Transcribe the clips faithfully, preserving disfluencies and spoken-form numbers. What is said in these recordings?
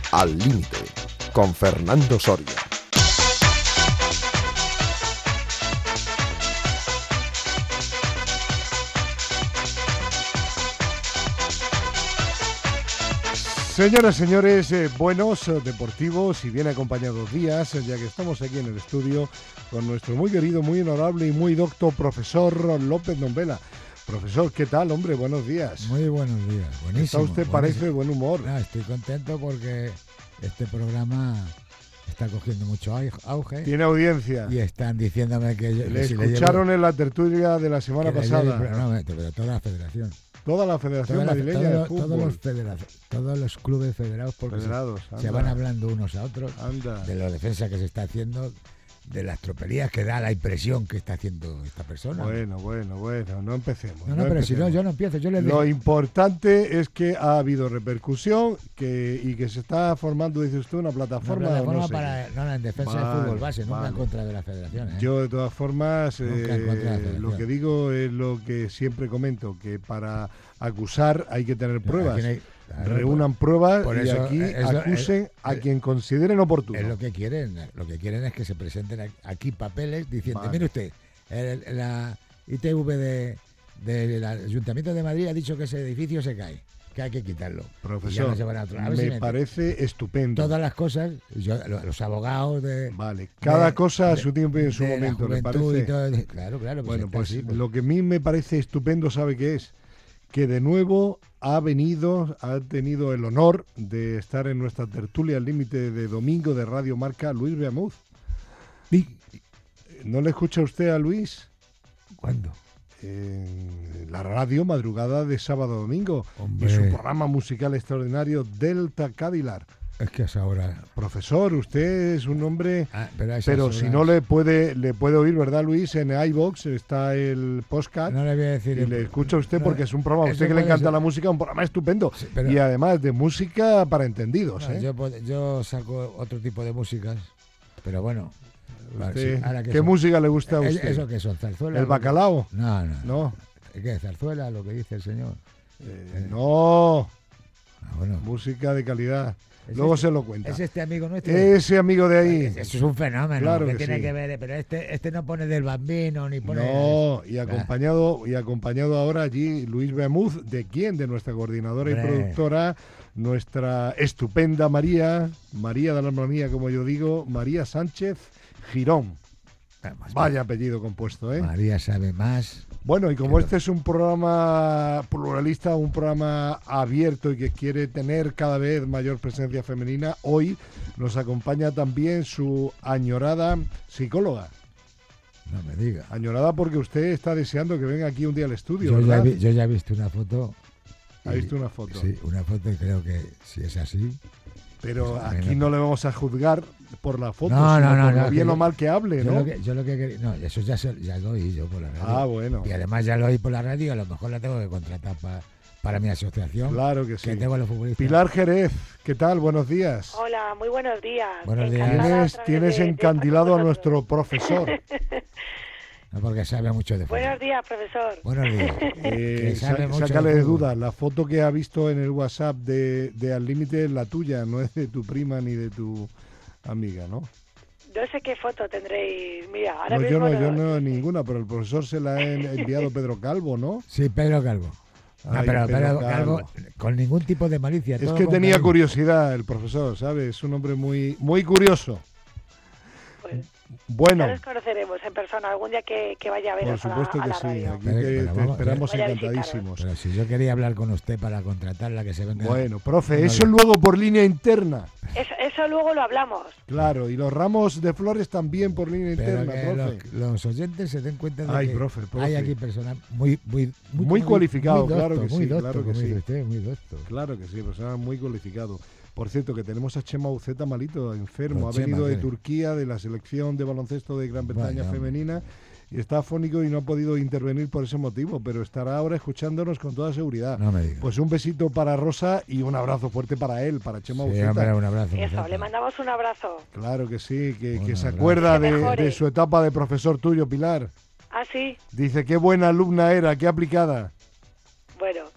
Al Límite, con Fernando Soria. Señoras y señores, eh, buenos, eh, deportivos y bien acompañados días, eh, ya que estamos aquí en el estudio con nuestro muy querido, muy honorable y muy docto profesor López Nombela. Profesor, ¿qué tal, hombre? Buenos días. Muy buenos días, buenísimo. Está usted, buenísimo. Parece de buen humor. No, estoy contento porque este programa está cogiendo mucho auge. Tiene audiencia. Y están diciéndome que... Yo, Le si escucharon le llevo, en la tertulia de la semana pasada. Llevo, no, pero toda la federación. Toda la Federación toda la, Madrileña todo, de Fútbol. Todos los, federa, todos los clubes federados, porque federados, se, se van hablando unos a otros anda. de la defensa que se está haciendo, de las tropelías que da la impresión que está haciendo esta persona. Bueno, bueno, bueno, no empecemos. No, no, no pero empecemos. si no, yo no empiezo. Yo les Lo digo. importante es que ha habido repercusión que y que se está formando, dice usted, una plataforma. Una plataforma no sé para, no, en defensa vale, del fútbol base, nunca vale. en contra de la federación. ¿eh? Yo, de todas formas, Nunca en contra de la eh, federación. lo que digo es lo que siempre comento, que para acusar hay que tener pruebas. Hay, claro, Reúnan pruebas por y eso, aquí eh, eso, acusen eh, a eh, quien consideren oportuno. Es lo que quieren. Lo que quieren es que se presenten aquí papeles diciendo, Vale. mire usted, el, la I T V de, del Ayuntamiento de Madrid ha dicho que ese edificio se cae, que hay que quitarlo. Profesor, no se van a otro. A me si me parece estupendo. Todas las cosas, yo, los abogados de... Vale, cada de, cosa a de, su tiempo y en su de momento, la ¿le parece? Y todo, claro, claro. Pues bueno, pues, así, pues lo que a mí me parece estupendo, ¿sabe qué es? Que de nuevo ha venido, ha tenido el honor de estar en nuestra tertulia al límite de domingo de Radio Marca, Luis Beamuz. ¿Y? ¿No le escucha usted a Luis? ¿Cuándo? En la radio madrugada de sábado a domingo. Hombre. Y su programa musical extraordinario, Delta Cadillac. Es que a esa hora... Profesor, usted es un hombre... Ah, pero a pero horas... si no le puede le puede oír, ¿verdad, Luis? En iVoox está el podcast. No le voy a decir... Y le escucha a usted no, porque es un programa, a usted que le encanta ser. La música, un programa estupendo. Sí, pero, y además de música para entendidos. No, ¿eh? yo, yo saco otro tipo de músicas, pero bueno... Usted, sí, ahora que ¿qué son, música le gusta a usted? ¿Eso qué son? ¿Zarzuela? ¿El bacalao? No, no. ¿No? ¿Qué? ¿Zarzuela? Lo que dice el señor. Eh, no. Ah, bueno. Música de calidad. ¿Es Luego este, se lo cuenta. ¿Es este amigo nuestro? Ese amigo de ahí. Eso es un fenómeno. Claro que, que tiene sí. que ver, pero este, este no pone del Bambino ni pone... No, y acompañado, y acompañado ahora allí Luis Beamuz, ¿de quién? De nuestra coordinadora Hombre. y productora, nuestra estupenda María, María de la alma mía, como yo digo, María Sánchez Girón. Vamos, Vaya apellido compuesto, ¿eh? María sabe más. Bueno, y como este es un programa pluralista, un programa abierto y que quiere tener cada vez mayor presencia femenina, hoy nos acompaña también su añorada psicóloga. No me diga. Añorada porque usted está deseando que venga aquí un día al estudio, Yo, ¿verdad? ya, vi, yo ya he visto una foto. ¿Ha y, visto una foto? Sí, una foto y creo que si es así... Pero pues, aquí bueno, no le vamos a juzgar por la foto, no, sino no, no, por no, lo bien yo, o mal que hable, yo ¿no? Lo que, yo lo que quería... No, eso ya, se, ya lo oí yo por la radio. Ah, bueno. Y además ya lo oí por la radio y a lo mejor la tengo que contratar pa, para mi asociación. Claro que sí. Que tengo a los futbolistas. Pilar Jerez, ¿qué tal? Buenos días. Hola, muy buenos días. Buenos días. Tienes, tienes de, encandilado de a nuestro profesor. No, porque sabe mucho de fútbol. Buenos días, profesor. Buenos días. Eh, sabe mucho sácale de, de dudas. La foto que ha visto en el WhatsApp de, de Al Límite es la tuya, no es de tu prima ni de tu amiga, ¿no? No sé qué foto tendréis. Mira, ahora no, mismo yo no, no, yo no ninguna, pero el profesor se la ha enviado Pedro Calvo, ¿no? Sí, Pedro Calvo. No, Ay, pero Pedro Pedro Calvo. Calvo, con ningún tipo de malicia. Es todo que con tenía cariño. curiosidad el profesor, ¿sabes? Es un hombre muy, muy curioso. Pues, bueno. Ya nos conoceremos en persona algún día que, que vaya a ver Por supuesto a, a que la sí, radio. aquí Pero, te, pero te vamos, esperamos vaya encantadísimos. Pero si yo quería hablar con usted para contratarla, que se venga. Bueno, profe, no, eso no. luego por línea interna. Eso, eso luego lo hablamos. Claro, y los ramos de flores también por línea Pero interna, que profe. los, los oyentes se den cuenta de Ay, que profe, profe. hay aquí personas muy muy Muy muy, cualificado, muy claro docto, que muy sí, docto, claro que como sí. dice usted, muy docto. Claro que sí, personas muy cualificado. Por cierto, que tenemos a Chema Uceta malito, enfermo. Pues ha Chema, venido de ¿qué? Turquía, de la selección de baloncesto de Gran Bretaña Vaya, femenina, y está afónico y no ha podido intervenir por ese motivo, pero estará ahora escuchándonos con toda seguridad. No me diga. Pues un besito para Rosa y un abrazo fuerte para él, para Chema Sí, Uceta. hombre, un abrazo. Eso, Uceta. le mandamos un abrazo. Claro que sí, que, Un que se abrazo. acuerda Que de, mejore. de su etapa de profesor tuyo, Pilar. Ah, sí. Dice, qué buena alumna era, qué aplicada. Bueno.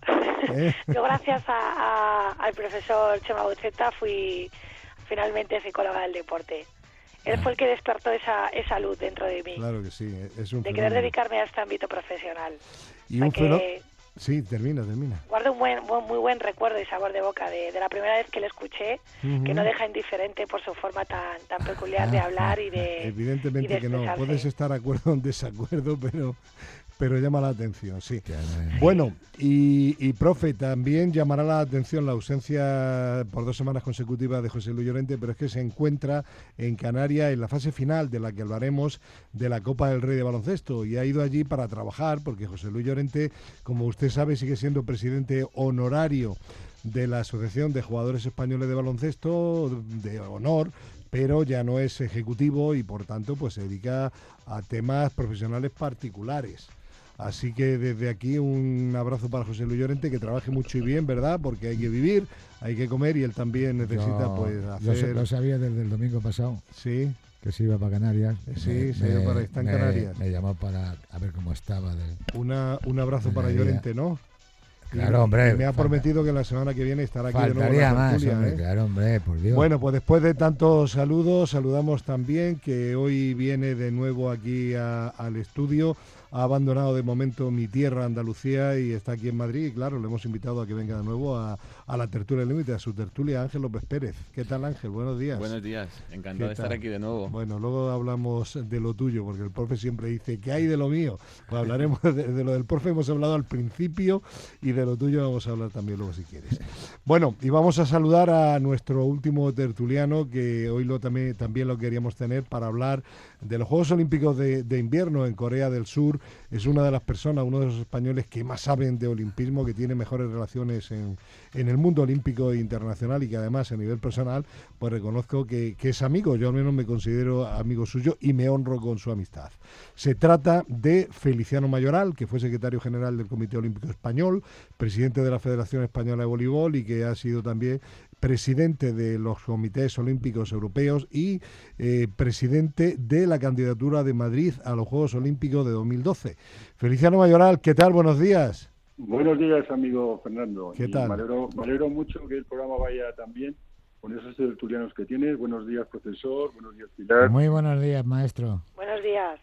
¿Eh? Yo gracias a, a- al profesor Chema Buceta fui finalmente psicóloga del deporte. Él fue el que despertó esa, esa luz dentro de mí, Claro que sí, es un de querer fenómeno. dedicarme a este ámbito profesional. Y O sea un fenó- que Sí, termina, termina. guardo un buen, buen- muy buen recuerdo y sabor de boca de, de la primera vez que le escuché, Ujú. que no deja indiferente por su forma tan, tan peculiar de hablar y de... Evidentemente y de que no, expresarse. puedes estar de acuerdo o en desacuerdo, pero, pero llama la atención, sí. Que, eh, Bueno, y, y profe, también llamará la atención la ausencia por dos semanas consecutivas de José Luis Llorente, pero es que se encuentra en Canarias en la fase final de la que hablaremos de la Copa del Rey de Baloncesto y ha ido allí para trabajar porque José Luis Llorente, como usted sabe, sigue siendo presidente honorario de la Asociación de Jugadores Españoles de Baloncesto de honor, pero ya no es ejecutivo y por tanto pues se dedica a temas profesionales particulares. Así que desde aquí un abrazo para José Luis Llorente, que trabaje mucho y bien, ¿verdad? Porque hay que vivir, hay que comer y él también necesita yo, pues yo hacer... se- lo sabía desde el domingo pasado, Sí, que se iba para Canarias. Sí, se iba para- está en me- Canarias. Me llamó para a ver cómo estaba. del- una, un abrazo Buena para idea. Llorente, ¿no? Claro, Y- hombre, y me ha falta- prometido que la semana que viene estará aquí de nuevo en Faltaría la más, tertulia, hombre, ¿eh? claro, hombre, por Dios. Bueno, pues después de tantos saludos, saludamos también que hoy viene de nuevo aquí a- al estudio. Ha abandonado de momento mi tierra, Andalucía, y está aquí en Madrid. Y claro, le hemos invitado a que venga de nuevo a, a la tertulia límite, a su tertulia, Ángel López Pérez. ¿Qué tal, Ángel? Buenos días. Buenos días, encantado de ¿Qué estar tal? aquí de nuevo. Bueno, luego hablamos de lo tuyo, porque el profe siempre dice, ¿qué hay de lo mío? Pues hablaremos de, de lo del profe, hemos hablado al principio, y de lo tuyo vamos a hablar también luego si quieres. Bueno, y vamos a saludar a nuestro último tertuliano, que hoy lo también, también lo queríamos tener para hablar de los Juegos Olímpicos de, de invierno en Corea del Sur. Es una de las personas, uno de los españoles que más saben de olimpismo, que tiene mejores relaciones en, en el mundo olímpico e internacional y que además a nivel personal pues reconozco que, que es amigo, yo al menos me considero amigo suyo y me honro con su amistad. Se trata de Feliciano Mayoral, que fue secretario general del Comité Olímpico Español, presidente de la Federación Española de Voleibol y que ha sido también presidente de los comités olímpicos europeos y eh, presidente de la candidatura de Madrid a los Juegos Olímpicos de dos mil doce. Feliciano Mayoral, ¿qué tal? Buenos días. Buenos días, amigo Fernando. ¿Qué Y tal? Me alegro, me alegro mucho que el programa vaya tan bien con esos tertulianos que tienes. Buenos días, profesor. Buenos días, Pilar. Muy buenos días, maestro. Buenos días.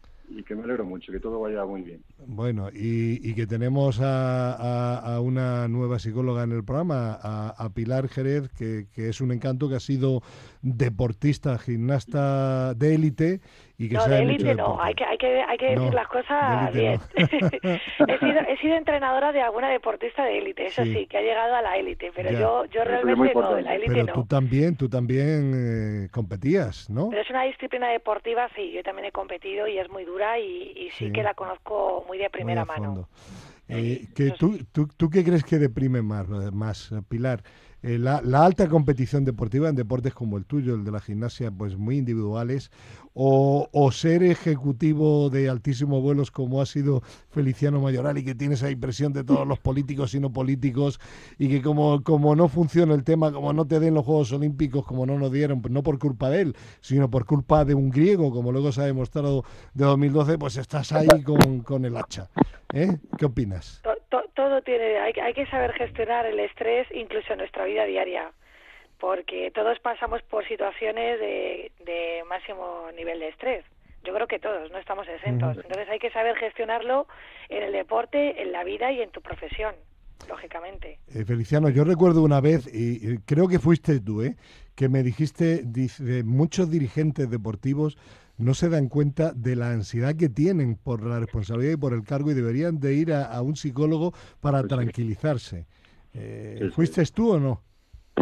Y que me alegro mucho, que todo vaya muy bien. Bueno, y, y que tenemos a, a- a una nueva psicóloga en el programa, a, a Pilar Jerez, que, que es un encanto, que ha sido deportista, gimnasta de élite y que No, sabe de mucho élite no, deporte. hay que, hay que, hay que No, decir las cosas de bien. élite he, sido, he sido entrenadora de alguna deportista de élite, eso Sí. sí, que ha llegado a la élite, pero Ya. yo, yo Pero es muy realmente no, importante. la élite Pero no. tú también, tú también eh, competías, ¿no? Pero es una disciplina deportiva, sí, yo también he competido y es muy dura y, y sí, Sí. que la conozco muy de Muy primera a mano. fondo. Sí, Eh, que eso tú, sí. tú, ¿Tú qué crees que deprime más, eh, más eh, Pilar? Eh, la, la alta competición deportiva en deportes como el tuyo, el de la gimnasia, pues muy individuales, o, o ser ejecutivo de altísimos vuelos como ha sido Feliciano Mayoral y que tiene esa impresión de todos los políticos y no políticos y que como, como no funciona el tema, como no te den los Juegos Olímpicos, como no nos dieron, no por culpa de él, sino por culpa de un griego, como luego se ha demostrado de dos mil doce, pues estás ahí con, con el hacha. ¿Eh? ¿Qué opinas? To- to- todo tiene, hay, que- hay que saber gestionar el estrés, incluso en nuestra vida diaria, porque todos pasamos por situaciones de, de máximo nivel de estrés. Yo creo que todos, no estamos exentos. Ujú. Entonces hay que saber gestionarlo en el deporte, en la vida y en tu profesión, lógicamente. Eh, Feliciano, yo recuerdo una vez, y, y creo que fuiste tú, ¿eh? que me dijiste, dice, muchos dirigentes deportivos no se dan cuenta de la ansiedad que tienen por la responsabilidad y por el cargo y deberían de ir a, a un psicólogo para Pues sí. tranquilizarse. Eh, Sí, sí. ¿Fuiste tú o no?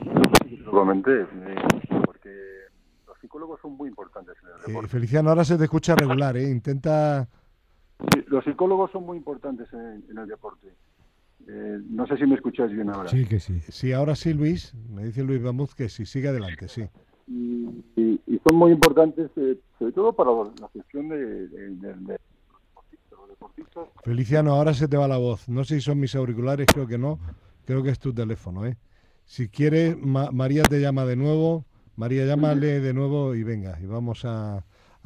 Lo comenté, eh, porque los psicólogos son muy importantes en el Eh, deporte. Feliciano, ahora se te escucha regular, ¿eh? Intenta... Sí, los psicólogos son muy importantes en, en el deporte. Eh, no sé si me escucháis bien ahora. Sí, que sí. Sí, ahora sí, Luis, me dice Luis Bamuz que sí, sigue adelante, sí. Y, y- y son muy importantes, eh, sobre todo para la gestión de, de- de- de los deportistas. Los deportistas Feliciano, ahora se te va la voz. No sé si son mis auriculares, creo que no. Creo que es tu teléfono, ¿eh? Si quieres, Ma- María te llama de nuevo. María, llámale de nuevo y venga, y vamos a,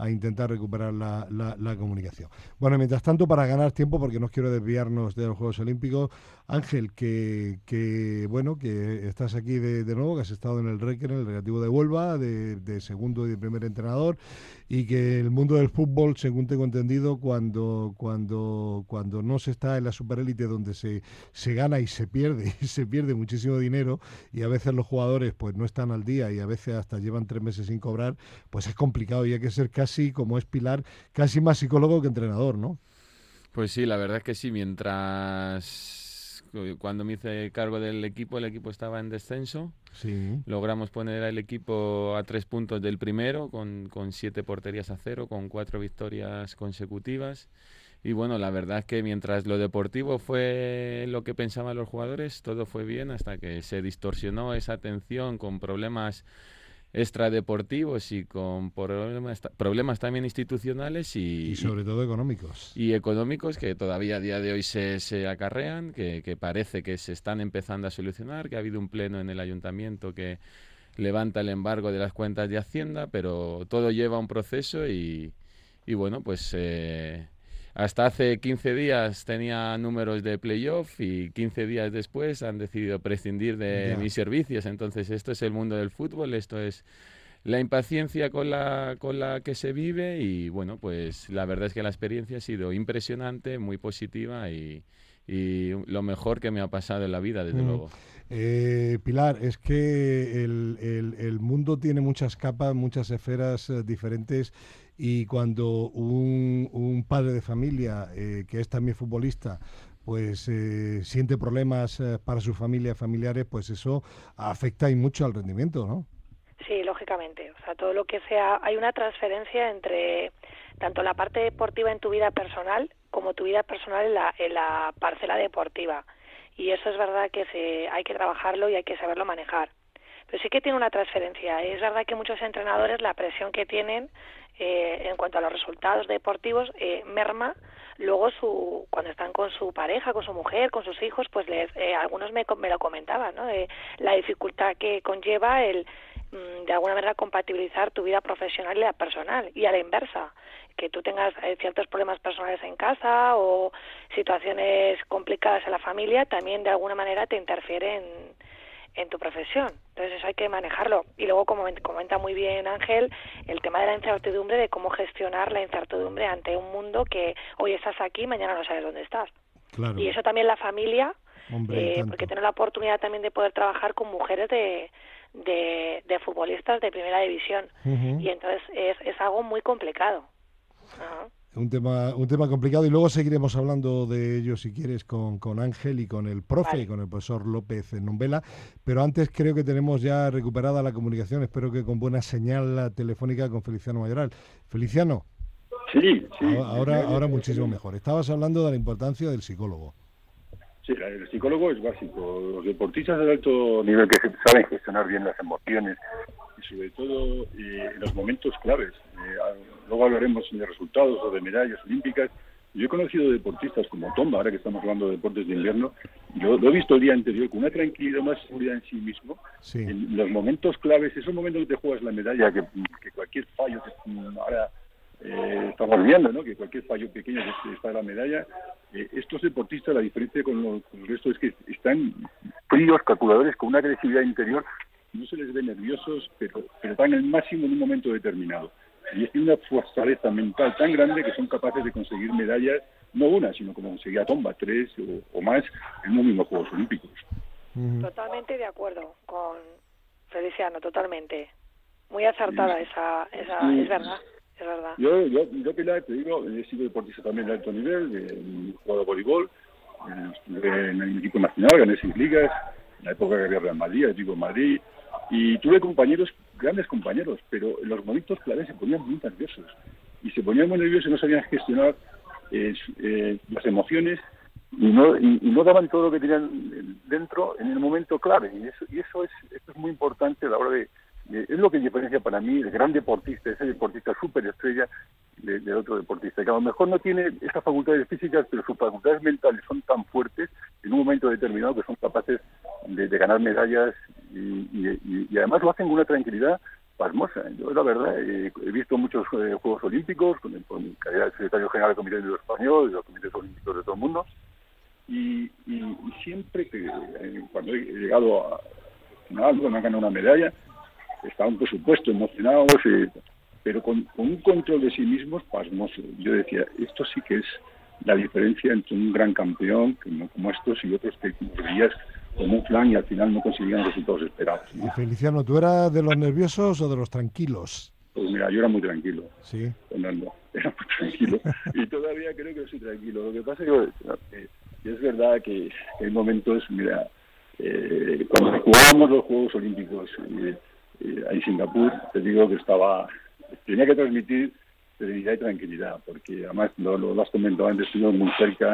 a intentar recuperar la, la, la comunicación. Bueno, mientras tanto, para ganar tiempo, porque no quiero desviarnos de los Juegos Olímpicos, Ángel, que, que bueno, que estás aquí de, de nuevo, que has estado en el Requer, en el Recreativo de Huelva, de, de segundo y de primer entrenador, y que el mundo del fútbol, según tengo entendido, cuando cuando cuando no se está en la superélite, donde se, se gana y se pierde, y se pierde muchísimo dinero, y a veces los jugadores pues no están al día y a veces hasta llevan tres meses sin cobrar, pues es complicado y hay que ser casi, como es Pilar, casi más psicólogo que entrenador, ¿no? Pues sí, la verdad es que sí, mientras... Cuando me hice cargo del equipo, el equipo estaba en descenso. Sí. Logramos poner al equipo a tres puntos del primero, con, con siete porterías a cero, con cuatro victorias consecutivas. Y bueno, la verdad es que mientras lo deportivo fue lo que pensaban los jugadores, todo fue bien hasta que se distorsionó esa atención con problemas extradeportivos y con problemas, problemas también institucionales y, y sobre todo económicos. Y económicos que todavía a día de hoy se, se acarrean, que, que parece que se están empezando a solucionar, que ha habido un pleno en el ayuntamiento que levanta el embargo de las cuentas de Hacienda, pero todo lleva un proceso y, y bueno, pues... Eh, hasta hace quince días tenía números de playoff y quince días después han decidido prescindir de Ya. mis servicios. Entonces esto es el mundo del fútbol, esto es la impaciencia con la, con la que se vive y bueno, pues la verdad es que la experiencia ha sido impresionante, muy positiva y, y lo mejor que me ha pasado en la vida, desde Mm. luego. Eh, Pilar, es que el, el, el mundo tiene muchas capas, muchas esferas eh, diferentes y cuando un, un padre de familia eh, que es también futbolista pues eh, siente problemas eh, para su familia, familiares, pues eso afecta y mucho al rendimiento, ¿no? Sí, lógicamente. O sea, todo lo que sea, hay una transferencia entre tanto la parte deportiva en tu vida personal como tu vida personal en la, en la parcela deportiva. Y eso es verdad que se, hay que trabajarlo y hay que saberlo manejar. Pero sí que tiene una transferencia. Es verdad que muchos entrenadores, la presión que tienen eh, en cuanto a los resultados deportivos, eh, merma luego su cuando están con su pareja, con su mujer, con sus hijos, pues les, eh, algunos me, me lo comentaban, ¿no? De la dificultad que conlleva el de alguna manera compatibilizar tu vida profesional y la personal, y a la inversa, que tú tengas eh, ciertos problemas personales en casa o situaciones complicadas en la familia, también de alguna manera te interfiere en, en tu profesión. Entonces eso hay que manejarlo. Y luego, como comenta muy bien Ángel, el tema de la incertidumbre, de cómo gestionar la incertidumbre ante un mundo que hoy estás aquí, mañana no sabes dónde estás. Claro. Y eso también la familia, Hombre, eh, porque tener la oportunidad también de poder trabajar con mujeres de De, de futbolistas de primera división. Uh-huh. Y entonces es, es algo muy complicado. Uh-huh. Un tema, un tema complicado y luego seguiremos hablando de ello si quieres con, con Ángel y con el profe Vale. y con el profesor López Nombela, pero antes creo que tenemos ya recuperada la comunicación, espero que con buena señal telefónica con Feliciano Mayoral. Feliciano, Sí, sí. ahora, ahora muchísimo mejor. Estabas hablando de la importancia del psicólogo. Sí, el psicólogo es básico. Los deportistas de alto nivel que saben gestionar bien las emociones y sobre todo eh, en los momentos claves. Eh, luego hablaremos de resultados o de medallas olímpicas. Yo he conocido deportistas como Tomba, ahora que estamos hablando de deportes de invierno, yo lo he visto el día anterior con una tranquilidad, más seguridad en sí mismo. Sí. En los momentos claves, esos momentos que te juegas la medalla, que, que cualquier fallo, que ahora eh, estamos viendo, ¿no? Que cualquier fallo pequeño que está en la medalla, eh, estos deportistas, la diferencia con, lo, con el resto es que están fríos, calculadores, con una agresividad interior, no se les ve nerviosos, pero, pero dan el máximo en un momento determinado. Y es una fortaleza mental tan grande que son capaces de conseguir medallas, no una, sino como conseguía Tomba, tres o, o más en unos mismos Juegos Olímpicos. Uh-huh. Totalmente de acuerdo con Feliciano, totalmente. Muy acertada sí. esa, esa sí. Es verdad, es verdad. Yo, yo, yo, Pilar, te digo, he sido deportista también de alto nivel, he jugado voleibol, estuve en el equipo nacional, gané seis ligas, en la época que había Real Madrid, el equipo Madrid, y tuve compañeros, grandes compañeros, pero en los momentos claves se ponían muy nerviosos. Y se ponían muy nerviosos y no sabían gestionar eh, eh, las emociones y no, y, y no daban todo lo que tenían dentro en el momento clave. Y eso, y eso es, esto es muy importante a la hora de, de... Es lo que diferencia para mí el gran deportista, ese deportista superestrella de, de otro deportista, que a lo mejor no tiene esas facultades físicas, pero sus facultades mentales son tan fuertes en un momento determinado que son capaces de, de ganar medallas y, y, y además lo hacen con una tranquilidad pasmosa. Yo, la verdad, eh, he visto muchos eh, Juegos Olímpicos, con, con calidad de secretario general del Comité Olímpico Español, de los comités olímpicos de todo el mundo, y, y, y siempre que eh, cuando he llegado a final, bueno, han ganado una medalla, estaban, por supuesto, emocionados, eh, pero con, con un control de sí mismos pasmoso. Yo decía, esto sí que es la diferencia entre un gran campeón como, como estos y otros que veías como un flan y al final no conseguían los resultados esperados, ¿no? Y Feliciano, ¿tú eras de los nerviosos o de los tranquilos? Pues mira, yo era muy tranquilo. Sí. Fernando, era muy tranquilo. Y todavía creo que soy tranquilo. Lo que pasa es que eh, es verdad que hay momentos, mira, eh, cuando jugábamos los Juegos Olímpicos eh, eh, en Singapur, te digo que estaba, tenía que transmitir serenidad y tranquilidad, porque además lo, lo, lo has comentado antes, estuvimos muy cerca.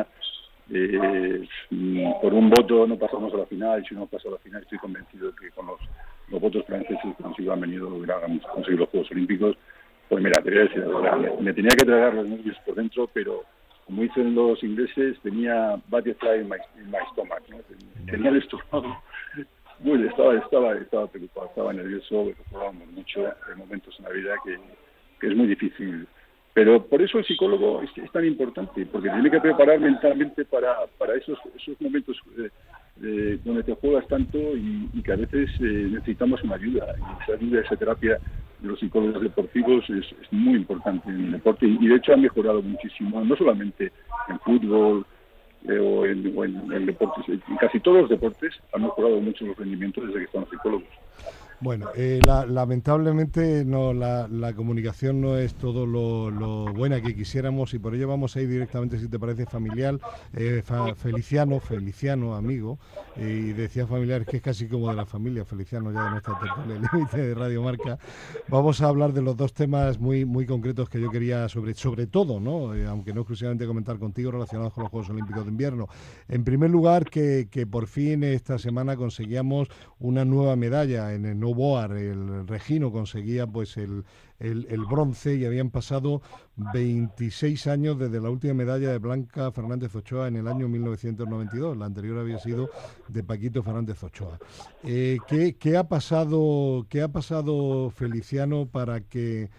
Eh, por un voto no pasamos a la final, y si no pasamos a la final estoy convencido que con los, los votos franceses consigo han venido a conseguir los Juegos Olímpicos. Pues mira, te voy a decir, me, me tenía que tragar los nervios por dentro, pero como dicen los ingleses, tenía butterfly in my, in my stomach, ¿no? Tenía el estómago, bueno, estaba, estaba, estaba preocupado, estaba nervioso, pero jugábamos mucho, hay momentos en la vida que, que es muy difícil. Pero por eso el psicólogo es, es tan importante, porque tiene que preparar mentalmente para, para esos, esos momentos eh, eh, donde te juegas tanto y, y que a veces eh, necesitamos una ayuda. Y esa ayuda, esa terapia de los psicólogos deportivos es, es muy importante en el deporte. Y de hecho ha mejorado muchísimo, no solamente en fútbol eh, o, en, o en, en deportes, en casi todos los deportes han mejorado mucho los rendimientos desde que están los psicólogos. Bueno, eh, la, lamentablemente no, la, la comunicación no es todo lo, lo buena que quisiéramos y por ello vamos a ir directamente, si te parece, familiar, eh, fa, Feliciano, Feliciano, amigo, eh, y decía familiar que es casi como de la familia, Feliciano ya de nuestra tertulia límite de Radio Marca. Vamos a hablar de los dos temas muy muy concretos que yo quería, sobre, sobre todo, ¿no? Eh, aunque no exclusivamente comentar contigo, relacionados con los Juegos Olímpicos de Invierno. En primer lugar, que, que por fin esta semana conseguíamos una nueva medalla en el Boar, el Regino conseguía pues el, el, el bronce y habían pasado veintiséis años desde la última medalla de Blanca Fernández Ochoa en el año mil novecientos noventa y dos. La anterior había sido de Paquito Fernández Ochoa. Eh, ¿qué, qué ha pasado, qué ha pasado, Feliciano, para que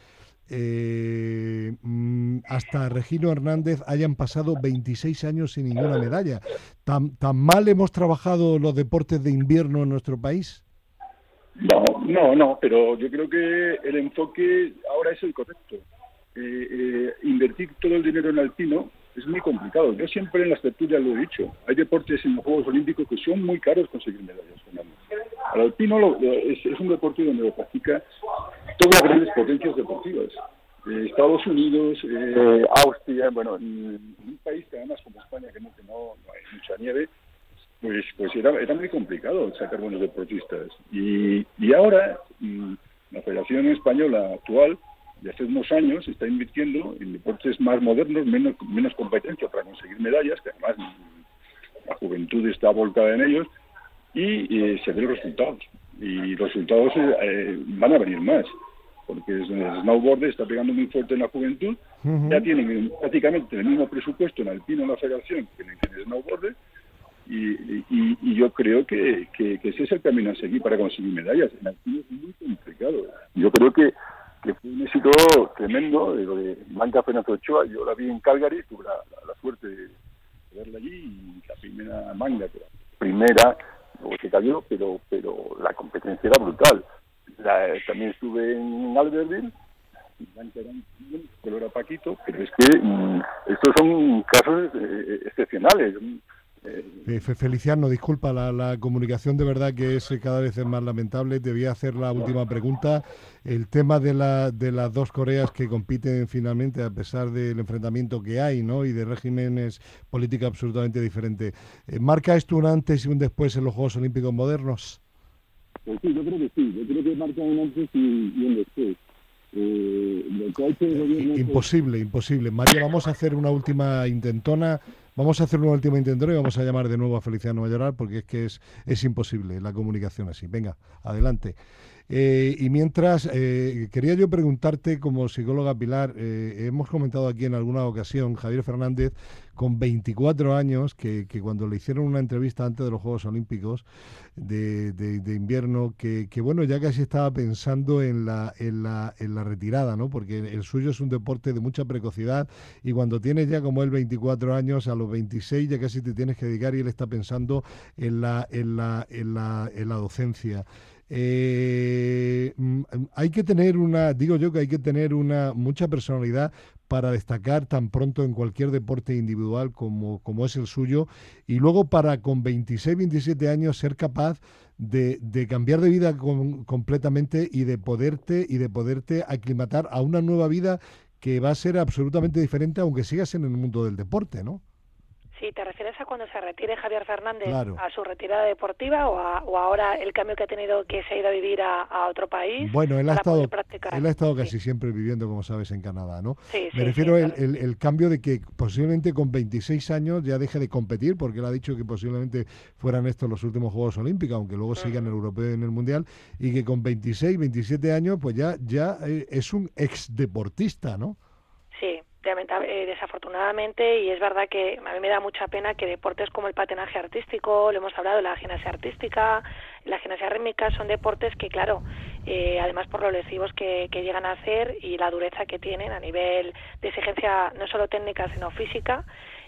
Eh, hasta Regino Hernández hayan pasado veintiséis años sin ninguna medalla? ¿Tan, tan mal hemos trabajado los deportes de invierno en nuestro país? No, no, no, pero yo creo que el enfoque ahora es el correcto. Eh, eh, invertir todo el dinero en alpino es muy complicado. Yo siempre en las tertulias lo he dicho. Hay deportes en los Juegos Olímpicos que son muy caros conseguir medallas. El alpino lo, es, es un deporte donde lo practica todas las grandes potencias deportivas. Eh, Estados Unidos, eh, Austria, bueno, en un país que además como España, que no, que no, no hay mucha nieve, pues pues era, era muy complicado sacar buenos deportistas. Y, y ahora mmm, la Federación Española actual, de hace unos años, está invirtiendo en deportes más modernos, menos, menos competencia para conseguir medallas, que además la juventud está volcada en ellos, y eh, se ven los resultados. Y los resultados eh, van a venir más, porque el snowboard está pegando muy fuerte en la juventud. Uh-huh. Ya tienen prácticamente el mismo presupuesto en alpino en la federación que en el snowboard, y, y, y yo creo que, que, que ese es el camino a seguir para conseguir medallas. En alpino es muy complicado. Yo creo que, que fue un éxito tremendo de lo de Blanca Fernández Ochoa. Yo la vi en Calgary, tuve la, la, la suerte de verla allí, y la primera manga, primera, luego se cayó, pero pero la competencia era brutal. La, también estuve en Albertville, Blanca era un color a Paquito, pero es que mmm, estos son casos eh, excepcionales. Eh, Feliciano, disculpa, la, la comunicación de verdad que es cada vez es más lamentable. Te voy a hacer la última pregunta. El tema de, la, de las dos Coreas que compiten finalmente, a pesar del enfrentamiento que hay, ¿no?, y de regímenes políticos absolutamente diferentes, eh, ¿marca esto un antes y un después en los Juegos Olímpicos modernos? Pues sí, yo creo que sí. Yo creo que marca un antes y, y un después. Eh, lo que ha hecho el gobierno imposible, es... imposible. María, vamos a hacer una última intentona. Vamos a hacer una última intentona y vamos a llamar de nuevo a Feliciano Mayoral, porque es que es, es imposible la comunicación así. Venga, adelante. Eh, y mientras, eh, quería yo preguntarte como psicóloga Pilar, eh, hemos comentado aquí en alguna ocasión, Javier Fernández con veinticuatro años, que, que cuando le hicieron una entrevista antes de los Juegos Olímpicos de, de, de invierno, que, que bueno, ya casi estaba pensando en la, en la, en la retirada, ¿no? Porque el suyo es un deporte de mucha precocidad y cuando tienes ya como él veinticuatro años, a los veintiséis ya casi te tienes que dedicar y él está pensando en la, en la, en la, en la docencia. Eh, hay que tener una, digo yo que hay que tener una mucha personalidad para destacar tan pronto en cualquier deporte individual como, como es el suyo, y luego para con veintiséis, veintisiete años ser capaz de, de cambiar de vida con, completamente y de poderte y de poderte aclimatar a una nueva vida que va a ser absolutamente diferente aunque sigas en el mundo del deporte, ¿no? Sí, ¿te refieres a cuando se retire Javier Fernández, claro, a su retirada deportiva o, a, o ahora el cambio que ha tenido, que se ha ido a vivir a, a otro país? Bueno, él ha para estado, él ha estado casi sí. siempre viviendo, como sabes, en Canadá, ¿no? Sí, Me sí, refiero sí, al claro. el, el cambio de que posiblemente con veintiséis años ya deje de competir, porque él ha dicho que posiblemente fueran estos los últimos Juegos Olímpicos, aunque luego uh-huh. siga en el Europeo y en el Mundial, y que con veintiséis, veintisiete años pues ya, ya eh, es un ex deportista, ¿no? Sí. Eh, desafortunadamente, y es verdad que a mí me da mucha pena que deportes como el patinaje artístico, lo hemos hablado, la gimnasia artística, la gimnasia rítmica, son deportes que, claro, eh, además por los lesivos que, que llegan a hacer y la dureza que tienen a nivel de exigencia no solo técnica sino física,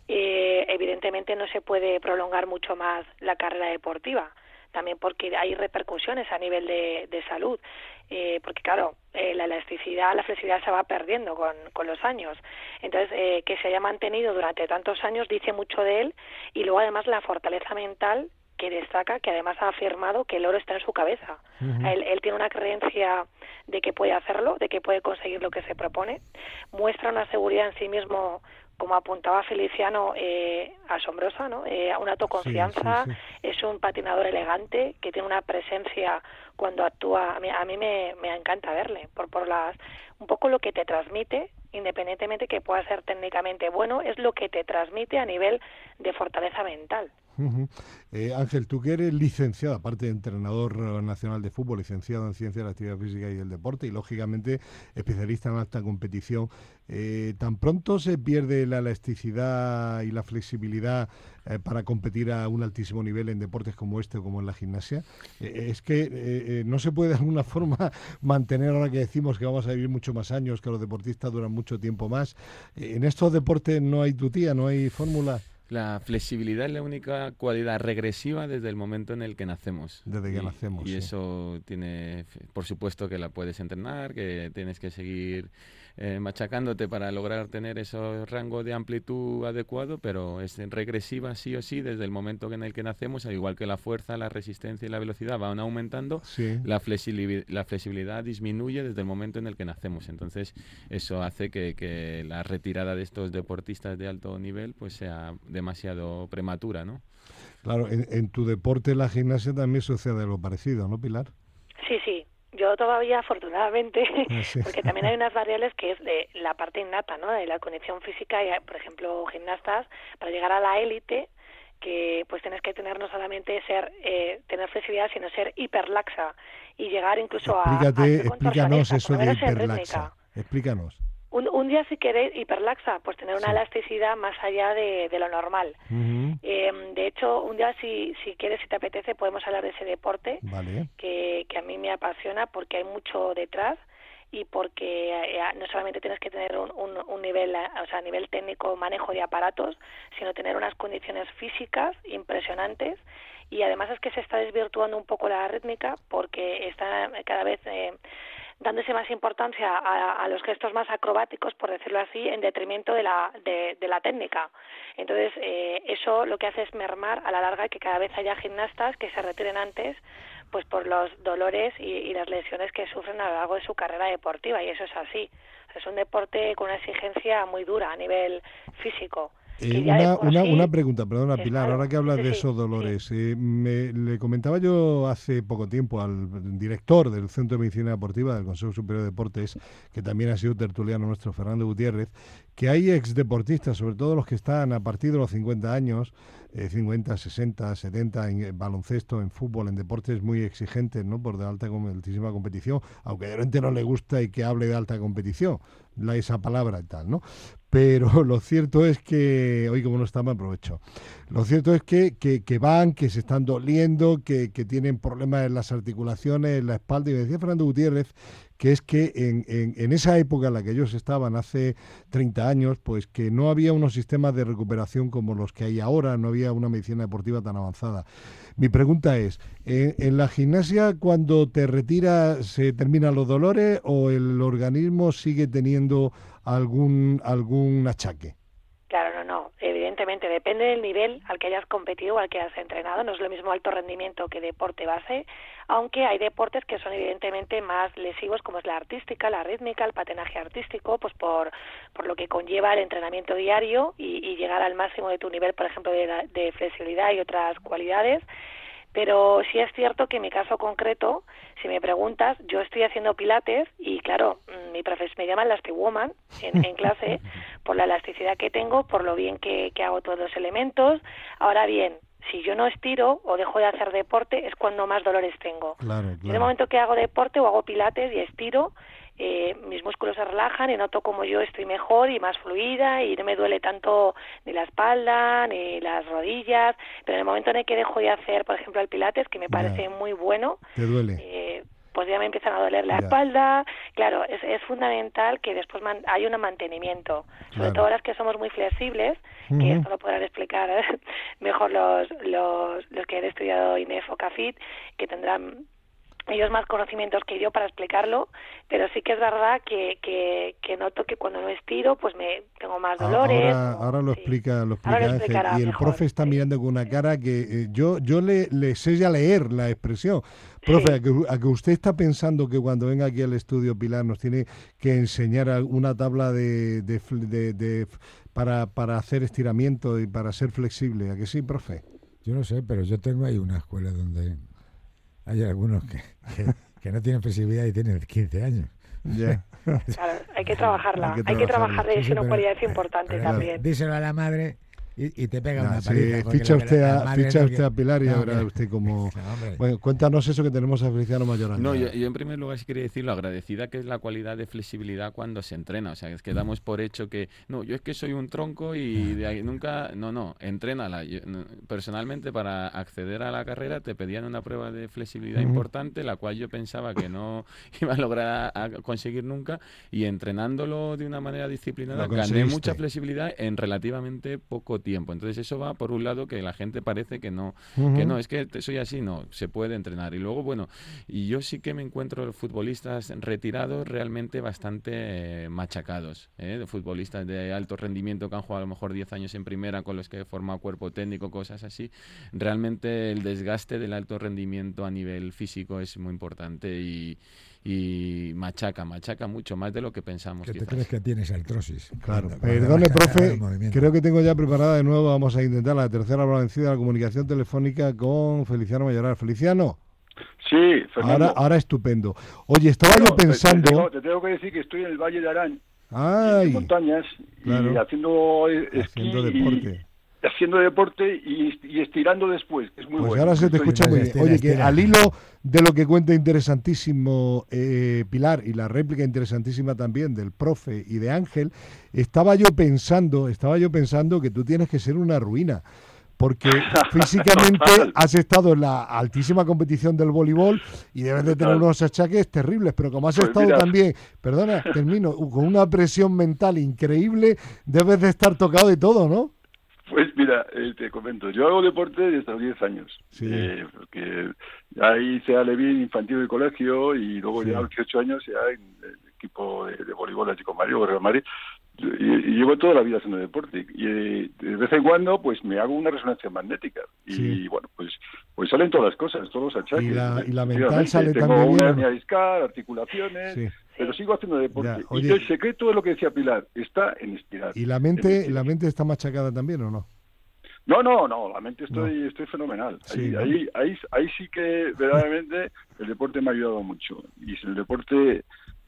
eh, evidentemente no se puede prolongar mucho más la carrera deportiva. También porque hay repercusiones a nivel de, de salud, eh, porque claro, eh, la elasticidad, la flexibilidad se va perdiendo con, con los años. Entonces, eh, que se haya mantenido durante tantos años dice mucho de él, y luego además la fortaleza mental que destaca, que además ha afirmado que el oro está en su cabeza. Uh-huh. Él, él tiene una creencia de que puede hacerlo, de que puede conseguir lo que se propone, muestra una seguridad en sí mismo, como apuntaba Feliciano, eh, asombrosa, ¿no? Eh, una autoconfianza, sí, sí, sí. Es un patinador elegante que tiene una presencia cuando actúa. A mí, a mí me, me encanta verle, por, por las un poco lo que te transmite, independientemente que pueda ser técnicamente bueno, es lo que te transmite a nivel de fortaleza mental. Uh-huh. eh, Ángel, tú que eres licenciado, aparte de entrenador nacional de fútbol, licenciado en Ciencias de la Actividad Física y del Deporte y lógicamente especialista en alta competición, eh, ¿tan pronto se pierde la elasticidad y la flexibilidad eh, para competir a un altísimo nivel en deportes como este o como en la gimnasia? Eh, es que eh, eh, no se puede de alguna forma mantener, ahora que decimos que vamos a vivir mucho más años, que los deportistas duran mucho tiempo más. Eh, en estos deportes no hay tutía, no hay fórmula. La flexibilidad es la única cualidad regresiva desde el momento en el que nacemos. Desde que y, nacemos, Y sí. eso tiene, por supuesto que la puedes entrenar, que tienes que seguir eh, machacándote para lograr tener ese rango de amplitud adecuado, pero es regresiva sí o sí desde el momento en el que nacemos, al igual que la fuerza, la resistencia y la velocidad van aumentando, sí. la, flexibilidad, la flexibilidad disminuye desde el momento en el que nacemos. Entonces eso hace que, que la retirada de estos deportistas de alto nivel pues sea demasiado prematura, ¿no? Claro, en, en tu deporte, la gimnasia, también sucede algo parecido, ¿no, Pilar? Sí, sí. Yo todavía, afortunadamente, ah, sí. porque también hay unas variables que es de la parte innata, ¿no? De la condición física, y, por ejemplo, gimnastas, para llegar a la élite, que pues tienes que tener no solamente ser eh, tener flexibilidad, sino ser hiperlaxa y llegar incluso Explícate, a... a explícanos eso de hiperlaxa. Explícanos. Un, un día, si queréis, hiperlaxa, pues tener una sí. elasticidad más allá de, de lo normal. Uh-huh. Eh, de hecho, un día, si, si quieres, si te apetece, podemos hablar de ese deporte, vale. que, que a mí me apasiona porque hay mucho detrás y porque eh, no solamente tienes que tener un, un, un nivel, o sea, a nivel técnico, manejo de aparatos, sino tener unas condiciones físicas impresionantes. Y además es que se está desvirtuando un poco la rítmica porque está cada vez... Eh, dándose más importancia a, a los gestos más acrobáticos, por decirlo así, en detrimento de la, de, de la técnica. Entonces, eh, eso lo que hace es mermar a la larga que cada vez haya gimnastas que se retiren antes, pues por los dolores y, y las lesiones que sufren a lo largo de su carrera deportiva, y eso es así. Es un deporte con una exigencia muy dura a nivel físico. Eh, una, una, sí, una pregunta, perdona Pilar, claro, ahora que hablas sí, de sí, esos dolores, sí. eh, me, le comentaba yo hace poco tiempo al director del Centro de Medicina Deportiva del Consejo Superior de Deportes, que también ha sido tertuliano nuestro, Fernando Gutiérrez, que hay exdeportistas, sobre todo los que están a partir de los cincuenta años, eh, cincuenta, sesenta, setenta, en baloncesto, en fútbol, en deportes muy exigentes, ¿no? Por de alta, altísima competición, aunque de repente no le gusta y que hable de alta competición, la, esa palabra y tal, ¿no? pero lo cierto es que, hoy como no está, me aprovecho, lo cierto es que, que, que van, que se están doliendo, que, que tienen problemas en las articulaciones, en la espalda, y me decía Fernando Gutiérrez que es que en, en, en esa época en la que ellos estaban, hace treinta años, pues que no había unos sistemas de recuperación como los que hay ahora, no había una medicina deportiva tan avanzada. Mi pregunta es, ¿en, en la gimnasia cuando te retiras se terminan los dolores o el organismo sigue teniendo algún, algún achaque? Claro, no, no. Evidentemente, depende del nivel al que hayas competido o al que hayas entrenado. No es lo mismo alto rendimiento que deporte base, aunque hay deportes que son evidentemente más lesivos, como es la artística, la rítmica, el patinaje artístico, pues por, por lo que conlleva el entrenamiento diario y, y llegar al máximo de tu nivel, por ejemplo, de, de flexibilidad y otras cualidades. Pero sí es cierto que en mi caso concreto, si me preguntas, yo estoy haciendo pilates y claro, mi profesor me llama Elastiwoman en, en clase por la elasticidad que tengo, por lo bien que, que hago todos los elementos. Ahora bien, si yo no estiro o dejo de hacer deporte es cuando más dolores tengo. Claro, claro. Si en el momento que hago deporte o hago pilates y estiro, eh, mis músculos se relajan y noto como yo estoy mejor y más fluida y no me duele tanto ni la espalda ni las rodillas, pero en el momento en el que dejo de hacer, por ejemplo, el pilates, que me parece ya. muy bueno, ¿Te duele? Eh, pues ya me empiezan a doler la ya. espalda. Claro, es, es fundamental que después man, haya un mantenimiento, sobre claro. todo las que somos muy flexibles, uh-huh. que esto lo podrán explicar mejor los, los, los que han estudiado I N E F o CAFIT, que tendrán ellos más conocimientos que yo para explicarlo, pero sí que es verdad que, que, que noto que cuando no estiro pues me tengo más dolores. Ahora, o, ahora lo sí. explica, lo explica ahora lo Ángel, y el mejor, profe está sí. mirando con una cara que eh, yo yo le, le sé ya leer la expresión. Profe, Sí. a, que, a que usted está pensando que cuando venga aquí al estudio Pilar nos tiene que enseñar una tabla de, de, de, de para, para hacer estiramiento y para ser flexible, ¿a que sí, profe? Yo no sé, pero yo tengo ahí una escuela donde hay algunos que, que, que no tienen flexibilidad y tienen quince años. Yeah. Claro, hay que trabajarla, Hay que hay que trabajarla. trabajar de Sí, sí, una pero- cualidad es importante pero también. Díselo a la madre y, y te pega Nah, una sí, paliza. porque ficha lo que usted, la a, madre ficha no usted a quiere- Pilar y ya No, verá que- usted como... No, hombre. Bueno, cuéntanos eso que tenemos a Feliciano Mayoranga. No, yo, yo en primer lugar sí quería decir lo agradecida que es la cualidad de flexibilidad cuando se entrena. O sea, es que damos por hecho que, no, yo es que soy un tronco y de ahí nunca... No, no, entrénala. Yo, no, personalmente, para acceder a la carrera te pedían una prueba de flexibilidad Ujú. importante, la cual yo pensaba que no iba a lograr a, a conseguir nunca, y entrenándolo de una manera disciplinada Lo gané conseguiste. mucha flexibilidad en relativamente poco tiempo. Entonces eso va por un lado que la gente parece que no, Ujú. que no, es que te- soy así, no, se puede entrenar. Y luego, bueno, y yo sí que me encuentro futbolistas retirados realmente bastante eh, machacados, ¿eh? De futbolistas de alto rendimiento que han jugado a lo mejor diez años en primera, con los que he formado cuerpo técnico, cosas así. Realmente el desgaste del alto rendimiento a nivel físico es muy importante y, y machaca, machaca mucho, más de lo que pensamos. Que te quizás. crees que tienes artrosis. Claro, Cuando- cuando perdone, vas a hacer profe, el movimiento. creo que tengo ya preparada de nuevo, vamos a intentar la tercera vencida de la comunicación telefónica con Feliciano Mayoral. Feliciano, Sí, Fernando. ahora, ahora estupendo. Oye, estaba Bueno, yo te- Te, pensando... tengo, te tengo que decir que estoy en el Valle de Arán, en Ay, montañas, claro. y haciendo esquí haciendo deporte. y haciendo deporte y, y estirando después, que es muy Pues bueno. ahora se te Estoy- escucha muy bien. Estira, Oye, que estira. al hilo de lo que cuenta interesantísimo eh, Pilar y la réplica interesantísima también del profe y de Ángel, estaba yo pensando, estaba yo pensando que tú tienes que ser una ruina. Porque físicamente Total. has estado en la altísima competición del voleibol y debes de tener Total. unos achaques terribles, pero como has Pues estado mira. también, perdona, termino, con una presión mental increíble, debes de estar tocado de todo, ¿no? Pues mira, eh, te comento, yo hago deporte desde los diez años, Sí. eh, porque ya hice Alevín infantil de colegio y luego Sí. ya a los dieciocho años ya en el equipo de, de voleibol Atlético de Madrid o Real Madrid, y, y llevo toda la vida haciendo deporte y eh, de vez en cuando pues me hago una resonancia magnética y Sí. bueno, pues pues salen todas las cosas, todos los achaques. Y la- y la mental Efectivamente, sale tengo también una bien, ¿o no? hernia discal, articulaciones, Sí. pero sigo haciendo deporte. Ya, oye. Y el secreto de lo que decía Pilar está en estirar. ¿Y la mente, En- la mente está machacada también o no? No, no, no, la mente estoy, estoy fenomenal. Sí, ahí, ¿no? ahí, ahí, ahí sí que verdaderamente el deporte me ha ayudado mucho. Y sin el deporte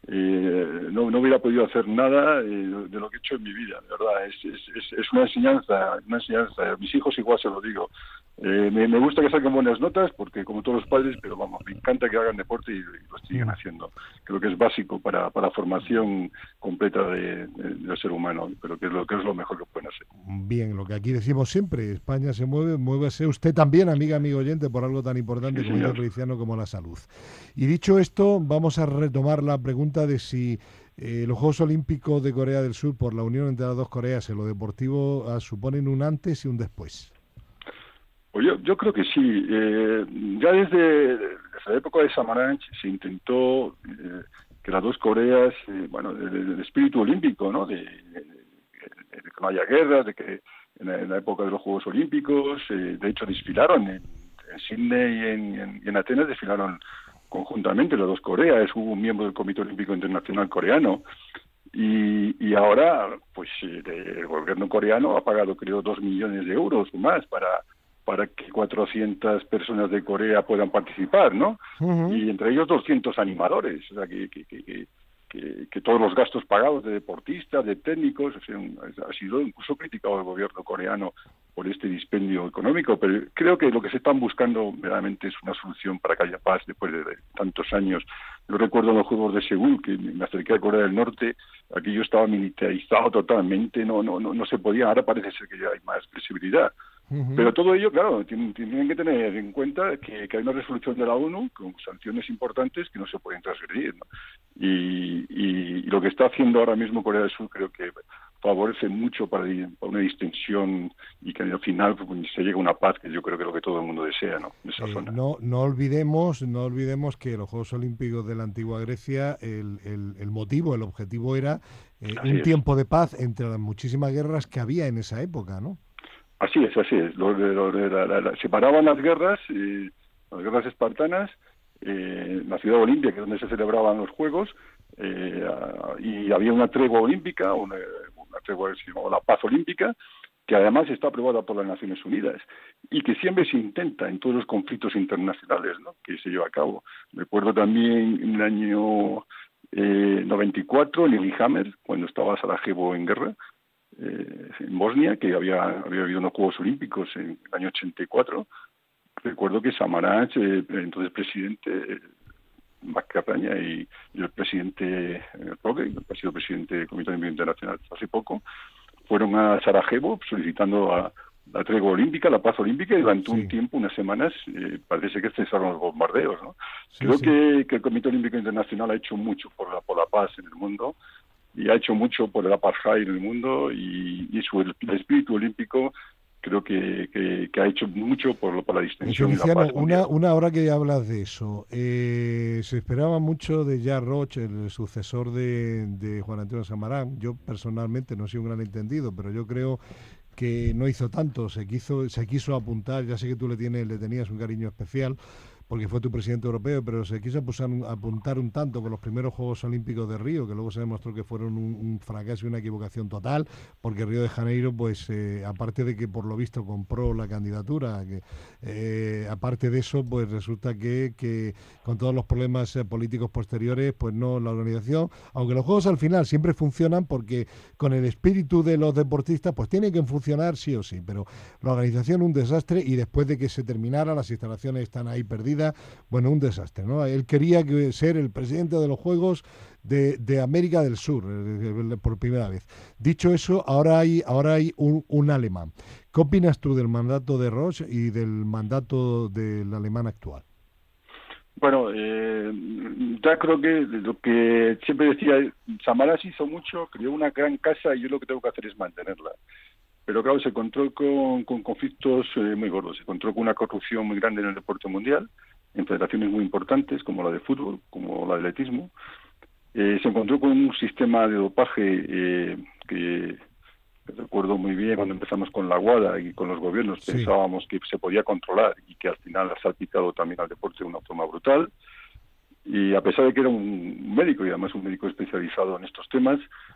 eh, no, no hubiera podido hacer nada eh, de lo que he hecho en mi vida, de verdad. Es, es, es, es una enseñanza, una enseñanza. A mis hijos igual se lo digo. Eh, me, me gusta que saquen buenas notas, porque como todos los padres, pero vamos, me encanta que hagan deporte y, y lo siguen haciendo. Creo que es básico para, para la formación completa de, de, del ser humano, pero que es, lo, que es lo mejor que pueden hacer. Bien, lo que aquí decimos siempre, España se mueve, muévese usted también, amiga, amigo oyente, por algo tan importante Sí, como dice Feliciano, como la salud. Y dicho esto, vamos a retomar la pregunta de si eh, los Juegos Olímpicos de Corea del Sur, por la unión entre las dos Coreas en lo deportivo, ah, suponen un antes y un después. Pues yo, yo creo que sí. Eh, ya desde, desde la época de Samaranch se intentó eh, que las dos Coreas, eh, bueno, del espíritu olímpico, ¿no? De, de, de que no haya guerras, de que en la, en la época de los Juegos Olímpicos, eh, de hecho desfilaron en, en Sydney y en, en, y en Atenas, desfilaron conjuntamente las dos Coreas. Hubo un miembro del Comité Olímpico Internacional coreano. Y, y ahora, pues eh, el gobierno coreano ha pagado, creo, dos millones de euros o más para para que cuatrocientas personas de Corea puedan participar, ¿no? Uh-huh. Y entre ellos doscientos animadores, o sea, que, que, que, que, que todos los gastos pagados de deportistas, de técnicos, o sea, un, ha sido incluso criticado el gobierno coreano por este dispendio económico, pero creo que lo que se están buscando verdaderamente es una solución para que haya paz después de tantos años. Yo recuerdo en los Juegos de Seúl, que me acerqué a Corea del Norte, aquello estaba militarizado totalmente, no, no, no, no se podía, ahora parece ser que ya hay más flexibilidad. Uh-huh. Pero todo ello, claro, tienen, tienen que tener en cuenta que, que hay una resolución de la ONU con sanciones importantes que no se pueden transgredir, ¿no? Y, y, y lo que está haciendo ahora mismo Corea del Sur creo que favorece mucho para, para una distensión y que al final pues, se llegue a una paz, que yo creo que es lo que todo el mundo desea, ¿no? En esa eh, zona. No, no olvidemos, no olvidemos que los Juegos Olímpicos de la antigua Grecia, el, el, el motivo, el objetivo era eh, un es. tiempo de paz entre las muchísimas guerras que había en esa época, ¿no? Así es, así es. Lo, lo, la, la, la, separaban las guerras, eh, las guerras espartanas, eh, la ciudad Olimpia, que es donde se celebraban los Juegos, eh, y había una tregua olímpica, una, una tregua que se llamaba la paz olímpica, que además está aprobada por las Naciones Unidas y que siempre se intenta en todos los conflictos internacionales, ¿no?, que se lleva a cabo. Recuerdo también en el año eh, noventa y cuatro, en Lillehammer, cuando estaba Sarajevo en guerra, Eh, en Bosnia, que había, había habido unos Juegos Olímpicos en el año ochenta y cuatro. Recuerdo que Samaranch, eh, entonces presidente eh, Mascapaña y, y el presidente eh, Roque, que ha sido presidente del Comité Olímpico Internacional hace poco, fueron a Sarajevo solicitando a la tregua olímpica, la paz olímpica, y durante sí. un tiempo, unas semanas, eh, parece que cesaron los bombardeos, ¿no? Sí, Creo sí. Que, que el Comité Olímpico Internacional ha hecho mucho por la, por la paz en el mundo, y ha hecho mucho por el apartheid en el mundo, y, y su el, el espíritu olímpico creo que, que, que ha hecho mucho por, por la distensión y la paz. Una, una hora que hablas de eso, eh, se esperaba mucho de Jean Roche, el sucesor de, de Juan Antonio Samarán. Yo personalmente no soy un gran entendido, pero yo creo que no hizo tanto, se quiso, se quiso apuntar, ya sé que tú le tienes, le tenías un cariño especial, porque fue tu presidente europeo, pero se quiso apuntar un tanto con los primeros Juegos Olímpicos de Río, que luego se demostró que fueron un, un fracaso y una equivocación total, porque Río de Janeiro, pues eh, aparte de que por lo visto compró la candidatura, que, eh, aparte de eso, pues resulta que, que con todos los problemas eh, políticos posteriores, pues no, la organización, aunque los Juegos al final siempre funcionan, porque con el espíritu de los deportistas, pues tienen que funcionar sí o sí, pero la organización un desastre, y después de que se terminara, las instalaciones están ahí perdidas. Bueno, un desastre, ¿no? Él quería que ser el presidente de los Juegos de, de América del Sur, eh, por primera vez. Dicho eso, ahora hay, ahora hay un, un alemán. ¿Qué opinas tú del mandato de Roche y del mandato del alemán actual? Bueno, eh, ya creo que lo que siempre decía, Samaranch hizo mucho, creó una gran casa, y yo lo que tengo que hacer es mantenerla. Pero claro, se encontró con, con conflictos eh, muy gordos, se encontró con una corrupción muy grande en el deporte mundial, en federaciones muy importantes como la de fútbol, como la de atletismo. Eh, se encontró con un sistema de dopaje eh, que, que recuerdo muy bien cuando empezamos con la WADA y con los gobiernos, sí. pensábamos que se podía controlar, y que al final ha salpicado también al deporte de una forma brutal. Y a pesar de que era un médico, y además un médico especializado en estos temas,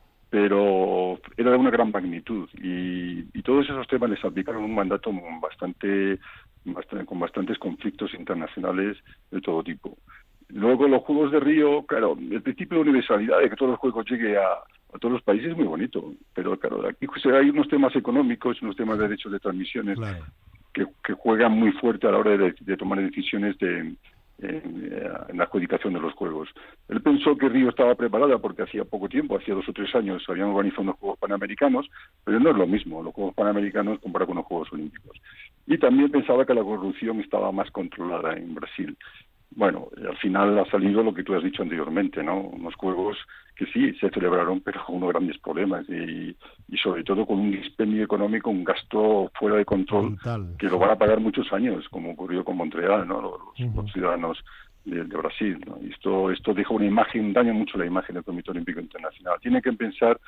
pero era de una gran magnitud, y, y todos esos temas les aplicaron un mandato bastante, bastante con bastantes conflictos internacionales de todo tipo. Luego los Juegos de Río, claro, el principio de universalidad, de que todos los juegos lleguen a, a todos los países es muy bonito, pero claro, aquí pues, hay unos temas económicos, unos temas de derechos de transmisiones Claro. que, que juegan muy fuerte a la hora de, de tomar decisiones de, en, en la adjudicación de los juegos. Él pensó que Río estaba preparada porque hacía poco tiempo, hacía dos o tres años, habían organizado unos Juegos Panamericanos, pero no es lo mismo los Juegos Panamericanos comparado con los Juegos Olímpicos. Y también pensaba que la corrupción estaba más controlada en Brasil. Bueno, al final ha salido lo que tú has dicho anteriormente, ¿no? Unos juegos que sí se celebraron, pero con unos grandes problemas y, y sobre todo con un dispendio económico, un gasto fuera de control, Brutal. que lo van a pagar muchos años, como ocurrió con Montreal, ¿no? Los, Uh-huh. los ciudadanos de, de Brasil, ¿no? Y esto, esto deja una imagen, daña mucho la imagen del Comité Olímpico Internacional. Tienen que pensar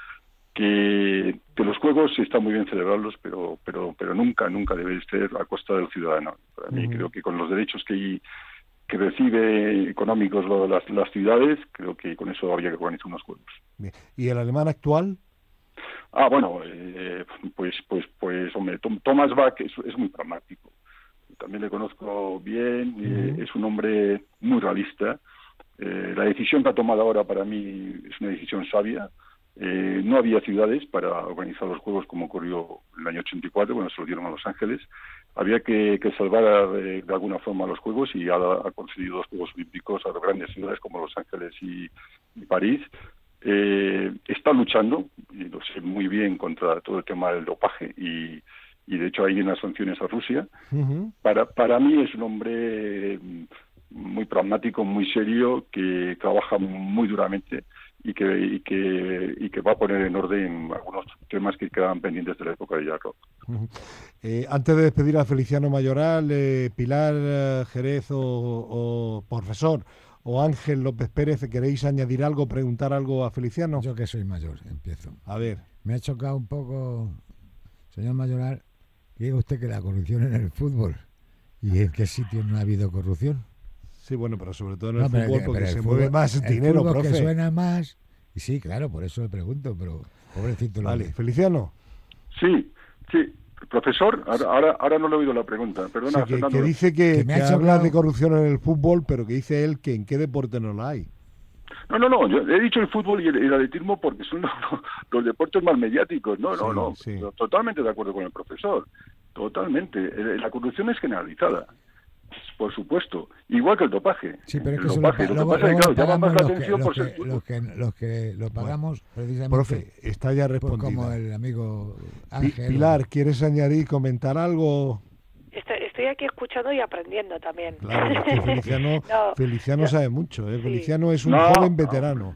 que, que los juegos está muy bien celebrarlos, pero, pero, pero nunca, nunca debe ser a costa del ciudadano. Para mí, Uh-huh. creo que con los derechos que que recibe económicos lo, las, las ciudades, creo que con eso habría que organizar unos juegos. Bien. ¿Y el alemán actual? Ah, bueno, eh, pues, pues, pues, hombre, Tom, Thomas Bach es, es muy pragmático. También le conozco bien, eh, Uh-huh. es un hombre muy realista. Eh, la decisión que ha tomado ahora para mí es una decisión sabia. Eh, no había ciudades para organizar los Juegos como ocurrió en el año ochenta y cuatro, cuando se lo dieron a Los Ángeles. Había que, que salvar eh, de alguna forma los Juegos y ha, ha concedido los Juegos Olímpicos a grandes ciudades como Los Ángeles y, y París. Eh, está luchando, y lo sé muy bien, contra todo el tema del dopaje y, y de hecho hay unas sanciones a Rusia. Uh-huh. Para, para mí es un hombre muy pragmático, muy serio, que trabaja muy duramente y que, y que y que va a poner en orden algunos temas que quedaban pendientes de la época de Jack Rock. Uh-huh. Eh, antes de despedir a Feliciano Mayoral, eh, Pilar eh, Jerez o, o profesor o Ángel López Pérez, ¿queréis añadir algo, preguntar algo a Feliciano? Yo que soy mayor, empiezo. A ver. Me ha chocado un poco, señor Mayoral, que diga usted que la corrupción en el fútbol. ¿Y en qué sitio no ha habido corrupción? Sí, bueno, pero sobre todo en el No, pero fútbol, que- porque pero el se fútbol- mueve más el dinero, fútbol profe. que suena más. Y sí, claro, por eso le pregunto, pero pobrecito. lo Vale, que- Feliciano. Sí, sí. Profesor, ahora, ahora, ahora no le he oído la pregunta. Perdona, Sí, que, Fernando. que dice que, Que me que ha habla chocado. de corrupción en el fútbol, pero que dice él que en qué deporte no la hay. No, no, no, yo he dicho el fútbol y el, el atletismo porque son los, los deportes más mediáticos. No, no, Sí, no. sí. Totalmente de acuerdo con el profesor. Totalmente. Eh, La corrupción es generalizada. Por supuesto. Igual que el dopaje. Sí, pero es El que eso lo, dopaje. pa- Lo que luego, pasa es que, luego claro, llama más pagamos la los que, atención los, por ser que, fútbol. los, que, los que lo pagamos precisamente Profe, está ya pues, respondido. como el amigo Pi- Ángel. Pilar, ¿quieres añadir, comentar algo? Estoy, estoy aquí escuchando y aprendiendo también. Claro, es que Feliciano, No, Feliciano yo- sabe mucho, ¿eh? sí. Feliciano es un No, joven no. veterano,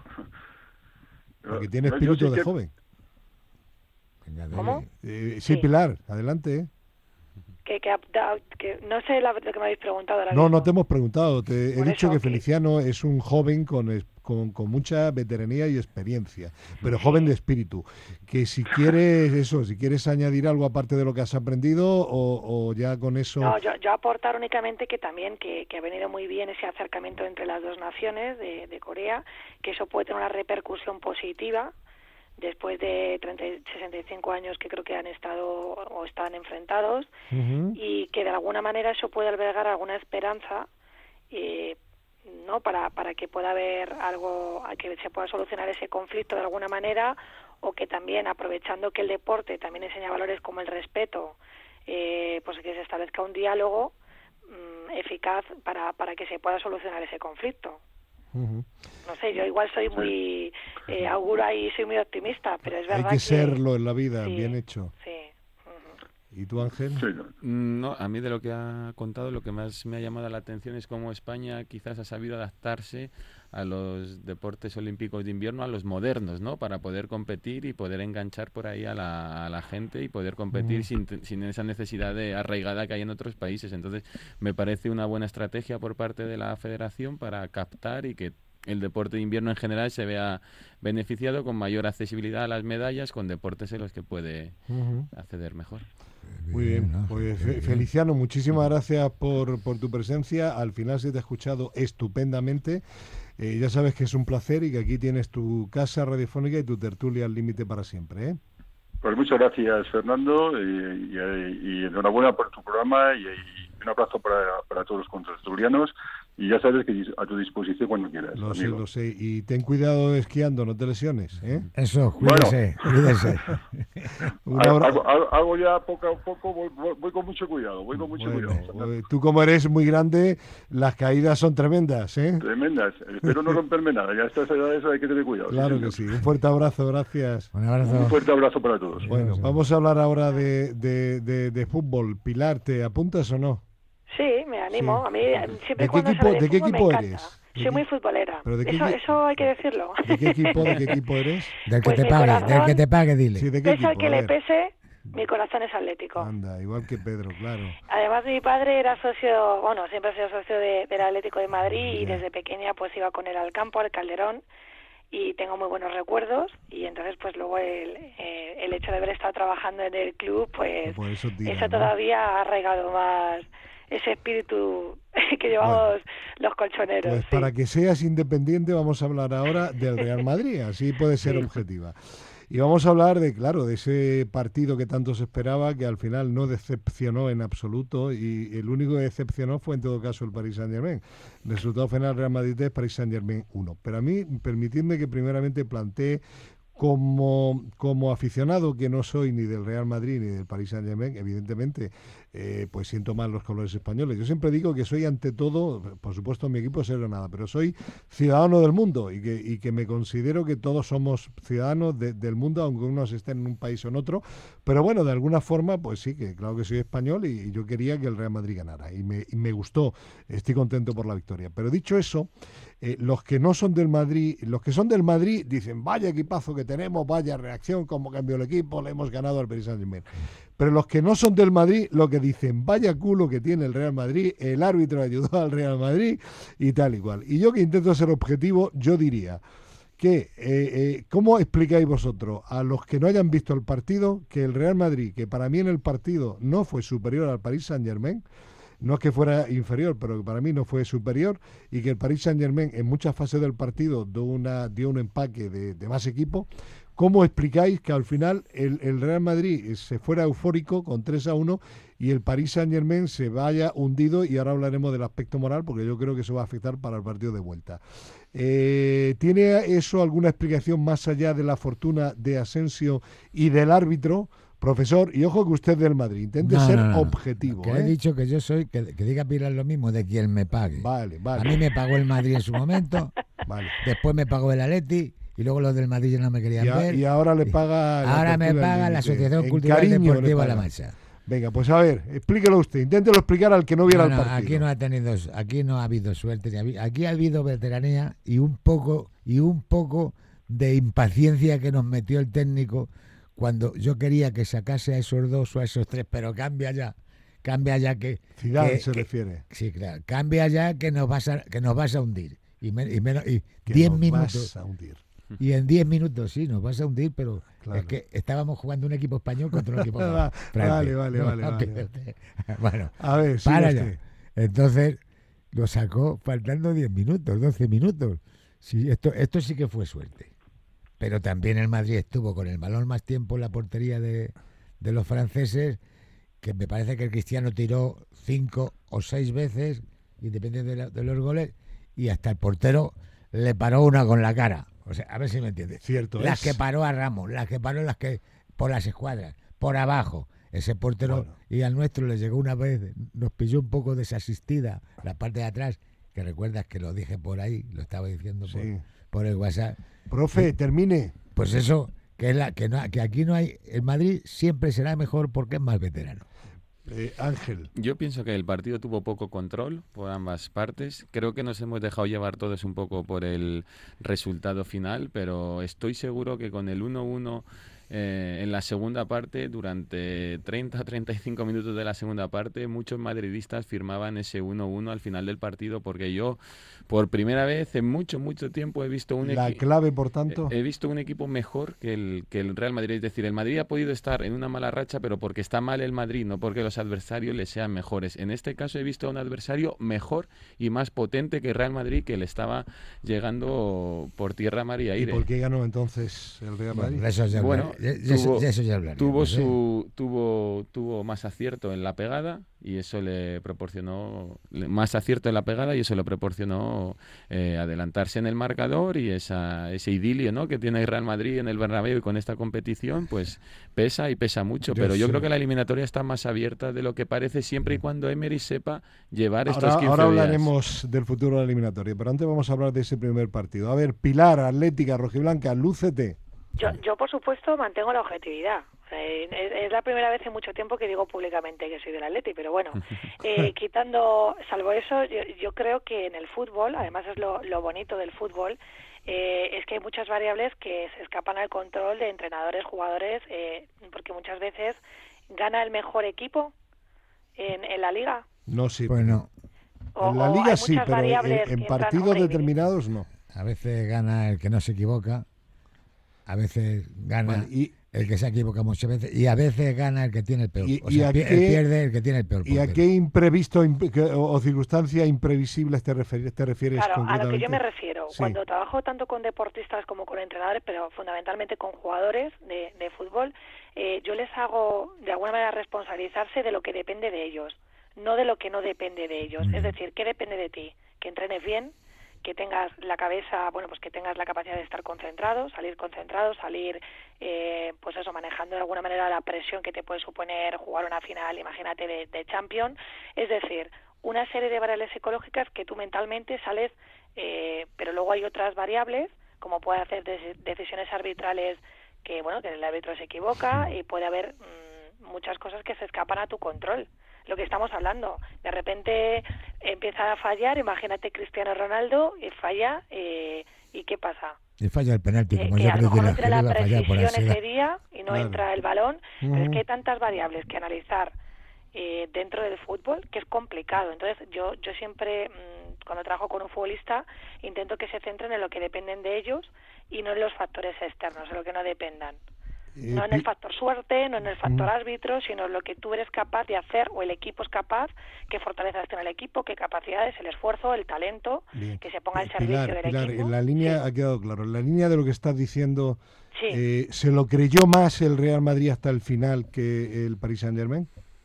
porque tiene Yo espíritu sí de que- joven. Venga, dale. ¿Cómo? Eh, sí, Sí. Pilar, adelante. ¿eh? que, que, que no sé la- lo que me habéis preguntado ahora No, mismo. no te hemos preguntado. Te he Por dicho eso, que que- Feliciano es un joven con, es- con, con mucha veteranía y experiencia, pero joven de espíritu. Que si quieres eso, si quieres añadir algo aparte de lo que has aprendido o, o ya con eso... No, yo, yo aportar únicamente que también que, que ha venido muy bien ese acercamiento entre las dos naciones de, de Corea, que eso puede tener una repercusión positiva después de treinta, sesenta y cinco años que creo que han estado o están enfrentados, Ujú. y que de alguna manera eso puede albergar alguna esperanza, eh, no para para que pueda haber algo, que se pueda solucionar ese conflicto de alguna manera, o que también, aprovechando que el deporte también enseña valores como el respeto, eh, pues que se establezca un diálogo mm, eficaz para para que se pueda solucionar ese conflicto. Ujú. No sé, yo igual soy muy eh, augura y soy muy optimista, pero es Hay verdad que serlo en la vida, sí, bien hecho. Sí. Ujú. ¿Y tú, Ángel? Sí, no. Mm, No, a mí de lo que ha contado, lo que más me ha llamado la atención es cómo España quizás ha sabido adaptarse a los deportes olímpicos de invierno, a los modernos, ¿no? Para poder competir y poder enganchar por ahí a la, a la gente y poder competir Mm. sin, te- sin esa necesidad de arraigada que hay en otros países. Entonces, me parece una buena estrategia por parte de la federación para captar y que el deporte de invierno en general se vea beneficiado con mayor accesibilidad a las medallas, con deportes en los que puede Ujú. acceder mejor. Muy bien, ¿no? pues Qué Fe- bien. Feliciano, muchísimas gracias por, por tu presencia. Al final se te ha escuchado estupendamente. Eh, ya sabes que es un placer y que aquí tienes tu casa radiofónica y tu tertulia al límite para siempre, ¿eh? Pues muchas gracias, Fernando, y, y- y enhorabuena por tu programa y, y un abrazo para, para todos los contertulianos. y ya sabes que a tu disposición cuando quieras. Lo sé, amigo. lo sé. Y ten cuidado esquiando, no te lesiones, ¿eh? Eso, cuídese, Bueno. cuídese. Un Hago, abrazo. hago- hago ya poco a poco, voy, voy- voy con mucho cuidado, voy con mucho Bueno, cuidado. eh, tú como eres muy grande, las caídas son tremendas, ¿eh? Tremendas, espero no romperme nada, ya a estas edades hay que tener cuidado. Claro sí, que señor. sí. Un fuerte abrazo, gracias. Un Un abrazo. fuerte abrazo para todos. Bueno, sí. vamos a hablar ahora de, de, de, de fútbol. Pilar, ¿te apuntas o no? Sí, me animo. Sí. A mí siempre ¿De qué cuando se equipo- habla de qué fútbol me equipo encanta. eres? ¿De Soy qué- muy futbolera. pero de qué Eso, equi- eso hay que decirlo. ¿De qué equipo, de qué equipo eres? Del que Pues te mi pague, corazón- del que te pague, dile. Sí, ¿de qué Pese al equipo? que A le ver. pese, mi corazón es atlético. Anda, igual que Pedro, claro. Además, mi padre era socio, bueno, siempre ha sido socio de- del Atlético de Madrid y Ya. desde pequeña pues iba con él al campo, al Calderón, y tengo muy buenos recuerdos. Y entonces, pues luego el, eh, el hecho de haber estado trabajando en el club, pues Por eso tira, eso ¿no? todavía ha arraigado más ese espíritu que llevamos los colchoneros. Pues sí. para que seas independiente vamos a hablar ahora del Real Madrid, así puede ser Sí. objetiva. Y vamos a hablar de, claro, de ese partido que tanto se esperaba, que al final no decepcionó en absoluto, y el único que decepcionó fue en todo caso el Paris Saint-Germain. Resultado final Real Madrid tres, Paris Saint-Germain uno. Pero a mí, permitidme que primeramente plantee como, como aficionado, que no soy ni del Real Madrid ni del Paris Saint-Germain, evidentemente, eh, pues siento más los colores españoles. Yo siempre digo que soy ante todo, por supuesto mi equipo es cero nada, pero soy ciudadano del mundo y que, y que me considero que todos somos ciudadanos de- del mundo, aunque unos estén en un país o en otro. Pero bueno, de alguna forma, pues sí, que claro que soy español y, y yo quería que el Real Madrid ganara. Y me, y me gustó, estoy contento por la victoria. Pero dicho eso, eh, los que no son del Madrid, los que son del Madrid dicen, vaya equipazo que tenemos, vaya reacción, cómo cambió el equipo, le hemos ganado al Paris Saint-Germain. Pero los que no son del Madrid, lo que dicen, vaya culo que tiene el Real Madrid, el árbitro ayudó al Real Madrid y tal y cual. Y yo que intento ser objetivo, yo diría que, eh, eh, ¿cómo explicáis vosotros a los que no hayan visto el partido que el Real Madrid, que para mí en el partido no fue superior al Paris Saint-Germain, no es que fuera inferior, pero que para mí no fue superior, y que el Paris Saint-Germain en muchas fases del partido dio, una, dio un empaque de, de más equipo? ¿Cómo explicáis que al final el, el Real Madrid se fuera eufórico con tres a uno y el Paris Saint-Germain se vaya hundido? Y ahora hablaremos del aspecto moral, porque yo creo que eso va a afectar para el partido de vuelta. Eh, ¿Tiene eso alguna explicación más allá de la fortuna de Asensio y del árbitro? Profesor, y ojo que usted es del Madrid, intente No, ser no, no. objetivo. Que ¿eh? he dicho que yo soy, que, que diga Pilar lo mismo de quien me pague. Vale, A vale, mí me pagó el Madrid en su momento, vale. después me pagó el Atleti y luego los del Madrid ya no me querían Y, a- ver. y ahora le paga... la Ahora me fortuna paga del la límite. Asociación En Cultural cariño le Deportiva La paga. Mancha. Venga, pues a ver, explíquelo usted, inténtelo explicar al que no viera No, no, el partido. aquí no ha tenido, aquí no ha habido suerte, ni ha habi- aquí ha habido veteranía y un poco y un poco de impaciencia que nos metió el técnico cuando yo quería que sacase a esos dos o a esos tres, pero cambia ya, cambia ya que, Zidane que- se que- refiere. sí, claro, cambia ya que nos vas a que nos vas a hundir y, me- y menos y Que diez nos minutos vas a hundir. y en diez minutos sí nos vas a hundir, pero Claro. es que estábamos jugando un equipo español contra un equipo Va- francés. vale, vale, No, vale, no, vale, que- bueno. A ver, siga Para usted. ya. Entonces lo sacó faltando diez minutos, doce minutos. Sí, esto, esto sí que fue suerte. Pero también el Madrid estuvo con el balón más tiempo en la portería de, de los franceses, que me parece que el Cristiano tiró cinco o seis veces, independientemente de, la- de los goles, y hasta el portero le paró una con la cara. O sea, a ver si me entiendes. Cierto Las es. que paró a Ramos, las que paró las que por las escuadras, por abajo. Ese portero Bueno. y al nuestro le llegó una vez, nos pilló un poco desasistida la parte de atrás, que recuerdas que lo dije por ahí, lo estaba diciendo por, Sí. por el WhatsApp. Profe, termine. Pues eso, que, es la, que, no, que aquí no hay, el Madrid siempre será mejor porque es más veterano. Eh, Ángel. Yo pienso que el partido tuvo poco control por ambas partes. Creo que nos hemos dejado llevar todos un poco por el resultado final, pero estoy seguro que con el uno uno eh, en la segunda parte, durante treinta a treinta y cinco minutos de la segunda parte, muchos madridistas firmaban ese uno uno al final del partido, porque yo, por primera vez en mucho, mucho tiempo, he visto un La equi- clave, por tanto. He visto un equipo mejor que el, que el Real Madrid. Es decir, el Madrid ha podido estar en una mala racha, pero porque está mal el Madrid, no porque los adversarios le sean mejores. En este caso he visto a un adversario mejor y más potente que el Real Madrid, que le estaba llegando por tierra, mar y ¿Y aire. por qué ganó entonces el Real Madrid? Bueno, eso ya Bueno, de, de eso, tuvo, de eso ya hablaremos, tuvo, ¿eh? su, tuvo, tuvo más acierto en la pegada y eso le proporcionó más acierto en la pegada y eso le proporcionó eh, adelantarse en el marcador y esa, ese idilio, ¿no?, que tiene el Real Madrid en el Bernabéu y con esta competición, pues pesa y pesa mucho. Yo pero yo sí. creo que la eliminatoria está más abierta de lo que parece siempre y cuando Emery sepa llevar estos Ahora, quince ahora días. hablaremos del futuro de la eliminatoria, pero antes vamos a hablar de ese primer partido. A ver, Pilar, Atlética, Rojiblanca, lúcete. Yo, yo, por supuesto, mantengo la objetividad. O sea, es, es la primera vez en mucho tiempo que digo públicamente que soy del Atleti, pero bueno, eh, quitando, salvo eso, yo, yo creo que en el fútbol, además es lo, lo bonito del fútbol, eh, es que hay muchas variables que se escapan al control de entrenadores, jugadores, eh, porque muchas veces gana el mejor equipo en, en la liga. No, sí. Bueno, O, en la o liga hay sí, muchas pero variables en, en que entran, partidos hombre, determinados no. a veces gana el que no se equivoca, a veces gana Bueno, y, el que se equivoca muchas veces y a veces gana el que tiene el peor. ¿Y- o y sea, a pi- qué- el pierde el que tiene el peor. ¿Y a portero. qué imprevisto imp- que- o, o circunstancia imprevisibles te refieres, te refieres Claro, a concretamente? lo que yo me refiero, Sí. cuando trabajo tanto con deportistas como con entrenadores, pero fundamentalmente con jugadores de, de fútbol, eh, yo les hago de alguna manera responsabilizarse de lo que depende de ellos, no de lo que no depende de ellos. Mm. Es decir, ¿qué depende de ti? Que entrenes bien, que tengas la cabeza, bueno, pues que tengas la capacidad de estar concentrado, salir concentrado, salir, eh, pues eso, manejando de alguna manera la presión que te puede suponer jugar una final, imagínate, de, de Champions. Es decir, una serie de variables psicológicas que tú mentalmente sales, eh, pero luego hay otras variables, como puede hacer des- decisiones arbitrales que, bueno, que el árbitro se equivoca y puede haber mmm, muchas cosas que se escapan a tu control. Lo que estamos hablando, de repente empieza a fallar, imagínate Cristiano Ronaldo y falla, eh, ¿y qué pasa? Y falla el penalti, Eh, como que yo a lo creo que mejor no la entra la iba a fallar por precisión ansiedad. ese día y no Claro. entra el balón, pero es Ujú. que hay tantas variables que analizar eh, dentro del fútbol que es complicado. Entonces yo yo siempre, mmm, cuando trabajo con un futbolista, intento que se centren en lo que dependen de ellos y no en los factores externos, en lo que no dependan. Eh, No en Pi- el factor suerte, no en el factor Mm. árbitro, sino en lo que tú eres capaz de hacer o el equipo es capaz, qué fortalezas tiene el equipo, qué capacidades, el esfuerzo, el talento, Bien. que se ponga al Eh, servicio Pilar, del Pilar, equipo. en la línea Sí. ha quedado claro. En la línea de lo que estás diciendo, Sí. eh, ¿se lo creyó más el Real Madrid hasta el final que el Paris Saint-Germain?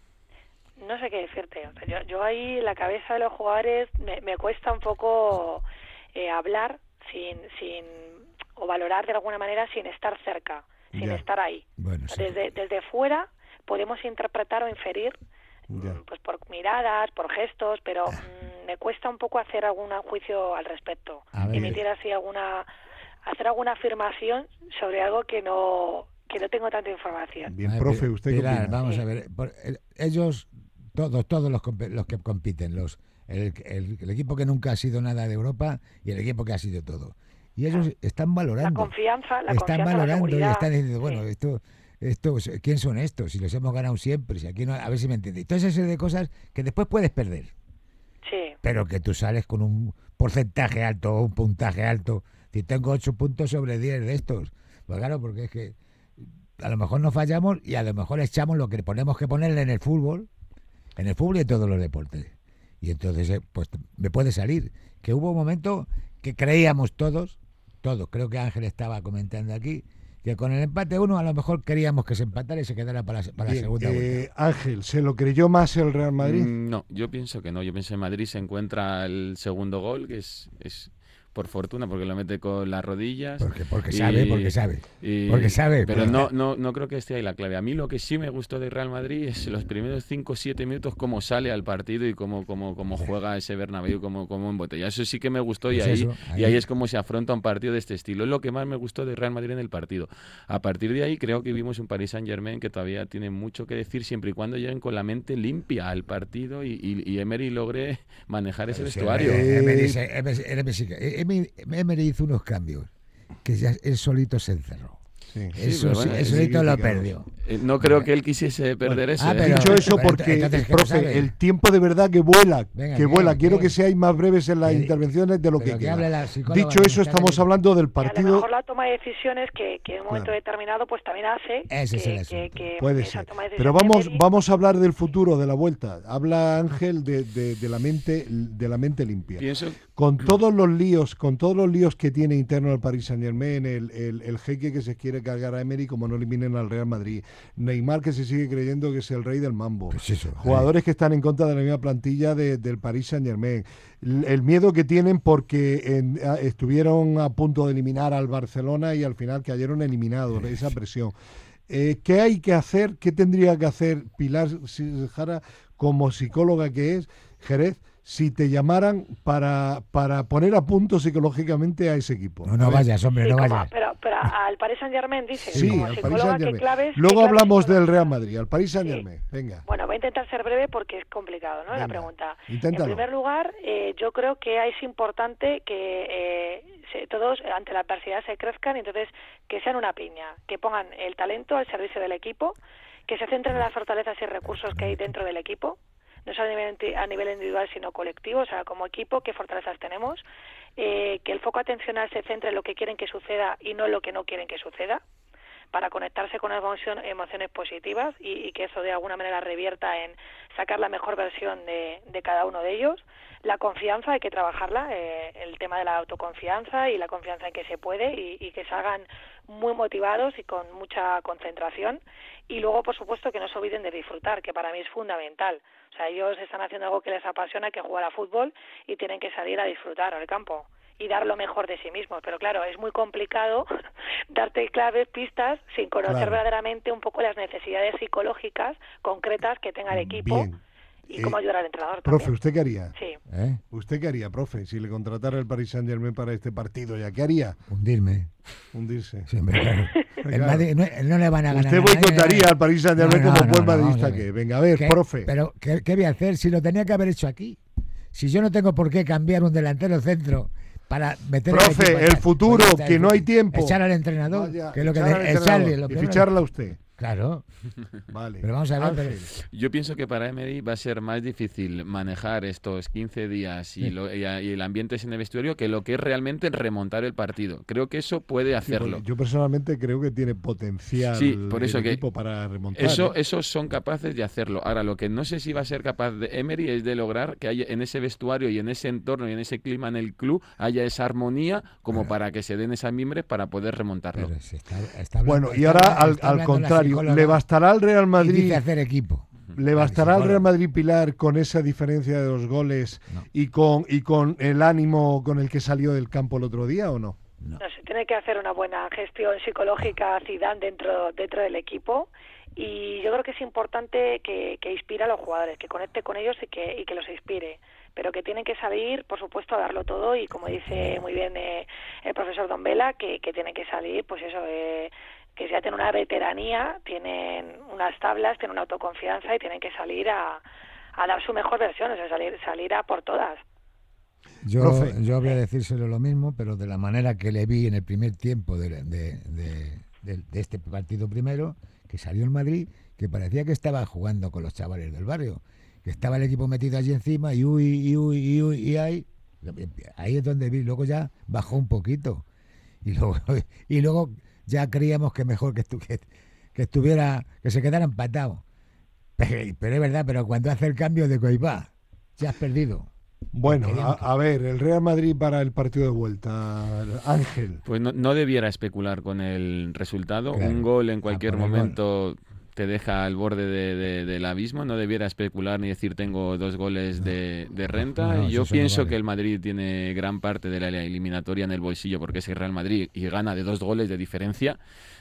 No sé qué decirte. O sea, yo, yo ahí, la cabeza de los jugadores, me, me cuesta un poco eh, hablar sin, sin o valorar de alguna manera sin estar cerca, sin Ya. estar ahí. Bueno, sí. Desde, desde fuera podemos interpretar o inferir Ya. mm, pues por miradas, por gestos, pero mm, me cuesta un poco hacer algún juicio al respecto, A ver. emitir así alguna, hacer alguna afirmación sobre algo que no que no tengo tanta información. Bien, A ver, profe, Pi- ¿usted qué Pilar, opina? vamos Sí. a ver. por- el- ellos, todos, todos los, compe- los que compiten, los el, el- el equipo que nunca ha sido nada de Europa y el equipo que ha sido todo. Y ellos están La valorando. confianza, la están confianza, la valorando y seguridad. están diciendo, bueno, Sí. esto, esto, ¿quién son estos? Si los hemos ganado siempre, si aquí no, a ver si me entiendes. Toda esa serie de cosas que después puedes perder, Sí. pero que tú sales con un porcentaje alto o un puntaje alto. Si tengo ocho puntos sobre diez de estos, pues claro, porque es que a lo mejor no fallamos y a lo mejor echamos lo que ponemos que ponerle en el fútbol, en el fútbol y en todos los deportes. Y entonces, eh, pues me puede salir. Que hubo un momento que creíamos todos, todos, creo que Ángel estaba comentando aquí, que con el empate uno a lo mejor queríamos que se empatara y se quedara para, para la Bien, segunda eh, vuelta. Ángel, ¿se lo creyó más el Real Madrid? Mm, No, yo pienso que no. Yo pienso que en Madrid se encuentra el segundo gol, que es, es por fortuna, porque lo mete con las rodillas. Porque, porque y- sabe, porque sabe. y- porque sabe, Pero pero- no, no, no creo que esté ahí la clave. A mí lo que sí me gustó de Real Madrid es los primeros cinco o siete minutos, cómo sale al partido y cómo, cómo, cómo juega ese Bernabéu, cómo, cómo embotella. Eso sí que me gustó y, Pues ahí, eso, y ahí. ahí es como se afronta un partido de este estilo. Es lo que más me gustó de Real Madrid en el partido. A partir de ahí creo que vimos un Paris Saint-Germain que todavía tiene mucho que decir siempre y cuando lleguen con la mente limpia al partido y, y, y Emery logre manejar ese Pero si vestuario. Emery- Emery se- Emery- Emery sí que- Emery- Emery hizo unos cambios que ya él solito se encerró. Sí. Sí, Eso pero sí, bueno, él sí, solito lo criticamos. perdió. Eh, No creo que él quisiese perder eso. ah, ¿eh? pero- Dicho eso, pero porque, entonces, ¿qué no profe, sabe? el tiempo de verdad que vuela, Venga, que ¿qué? vuela. Quiero ¿Qué? que seáis más breves en las Que- intervenciones de lo pero que que queda. hable la psicóloga, Dicho eso, que hable- estamos hablando del Y a lo partido. mejor la toma de decisiones que, que en un momento Claro. determinado pues también hace Ese es que, el que, asunto. que Puede esa ser. toma de Pero decisiones vamos, de Emery- vamos a hablar del futuro, de la vuelta. Habla Ángel de, de- de la mente, de la mente limpia. Pienso Con todos los líos, con todos los líos que tiene interno el Paris Saint Germain, el, el, el jeque que se quiere quiere cargar a Emery como no eliminen al Real Madrid. Neymar, que se sigue creyendo que es el rey del mambo. Pues eso, Jugadores eh. que están en contra de la misma plantilla de, del Paris Saint-Germain. El, el miedo que tienen porque en, a, estuvieron a punto de eliminar al Barcelona y al final cayeron eliminados, esa presión. Eh, ¿Qué hay que hacer? ¿Qué tendría que hacer Pilar Jara como psicóloga que es, Jerez, si te llamaran para, para poner a punto psicológicamente a ese equipo? No, no vayas, hombre, Sí, no como- vayas. pero, pero al Paris Saint-Germain dice, Sí, como al Paris psicóloga, ¿qué Saint-Germain. claves? Luego qué claves hablamos del psicológicas? Real Madrid, al Paris Saint-Germain. Venga. Bueno, voy a intentar ser breve porque es complicado, ¿no? Venga, La pregunta. inténtalo. En primer lugar, eh, yo creo que es importante que eh, se- todos ante la adversidad se crezcan y entonces que sean una piña, que pongan el talento al servicio del equipo, que se centren en las fortalezas y recursos que hay dentro del equipo, no solo a nivel, a nivel individual sino colectivo, o sea, como equipo, qué fortalezas tenemos, eh, que el foco atencional se centre en lo que quieren que suceda y no en lo que no quieren que suceda, para conectarse con emoción, emociones positivas y, y que eso de alguna manera revierta en sacar la mejor versión de, de cada uno de ellos. La confianza hay que trabajarla, eh, el tema de la autoconfianza y la confianza en que se puede y, y que salgan muy motivados y con mucha concentración. Y luego, por supuesto, que no se olviden de disfrutar, que para mí es fundamental. O sea, ellos están haciendo algo que les apasiona, que es jugar a fútbol, y tienen que salir a disfrutar al campo y dar lo mejor de sí mismos. Pero claro, es muy complicado darte claves, pistas, sin conocer Claro. verdaderamente un poco las necesidades psicológicas concretas que tenga el equipo. Bien. Y Eh, cómo ayudar al entrenador Profe, también. ¿usted qué haría? Sí. ¿Eh? ¿Usted qué haría, profe? Si le contratara el Paris Saint-Germain para este partido, ¿ya qué haría? Hundirme. Hundirse. Sí, hombre, claro. El Claro. Madrid no, no le van a ganar. Usted a nadie. boicotaría al Paris Saint-Germain No, no, como no, buen no, vamos madridista a ver. que. Venga, a ver, ¿Qué? profe. Pero, ¿qué, ¿qué voy a hacer si lo tenía que haber hecho aquí? Si yo no tengo por qué cambiar un delantero centro para meter al Profe, equipo- el futuro, Pues ya está, que el no hay futuro. tiempo. Echar al entrenador, Vaya, que es lo que echar al de- entrenador echarle, lo y primero. ficharla a usted. Claro, Vale. pero vamos a ver. Ángel. pero- Yo pienso que para Emery va a ser más difícil manejar estos quince días y, Sí. lo- y a- y el ambiente en el vestuario que lo que es realmente remontar el partido. Creo que eso puede Sí, hacerlo. porque yo personalmente creo que tiene potencial Sí, por eso el que equipo para remontar. Eso, ¿eh? esos son capaces de hacerlo. Ahora, lo que no sé si va a ser capaz de Emery es de lograr que haya en ese vestuario y en ese entorno y en ese clima en el club haya esa armonía como Pero- para que se den esas mimbres para poder remontarlo. pero se está- está hablando- Bueno, y está ahora hablando- al, está al hablando la contrario, psicóloga ¿le bastará al Real y Madrid? dice hacer equipo. ¿Le bastará al psicóloga. Real Madrid, Pilar, con esa diferencia de dos goles No. y con y con el ánimo con el que salió del campo el otro día o no? No. No sé, tiene que hacer una buena gestión psicológica Zidane dentro dentro del equipo y yo creo que es importante que, que inspire a los jugadores, que conecte con ellos y que y que los inspire, pero que tienen que salir, por supuesto, a darlo todo y como dice muy bien eh, el profesor Don Vela, que, que tienen que salir, pues eso, eh, que ya tienen una veteranía, tienen unas tablas, tienen una autoconfianza y tienen que salir a, a dar su mejor versión, o sea, salir, salir a por todas. Yo, Profe. yo voy a decírselo lo mismo, pero de la manera que le vi en el primer tiempo de, de- de- de- de este partido primero, que salió el Madrid, que parecía que estaba jugando con los chavales del barrio, que estaba el equipo metido allí encima y uy, y uy, y uy, y ahí, ahí es donde vi, luego ya bajó un poquito y luego, y luego ya creíamos que mejor que, estu- que, que estuviera, que se quedara empatado. Pero, pero es verdad, pero cuando hace el cambio de Coipá, ya has perdido. Bueno, Porque a, dentro. a ver, el Real Madrid para el partido de vuelta, Ángel. Pues no, no debiera especular con el resultado. Claro. Un gol en Ah, cualquier por el momento te deja al borde de- de- del abismo. No debiera especular ni decir tengo dos goles de, de renta. No, Yo eso no pienso vale. que el Madrid tiene gran parte de la eliminatoria en el bolsillo porque es el Real Madrid y gana de dos goles de diferencia.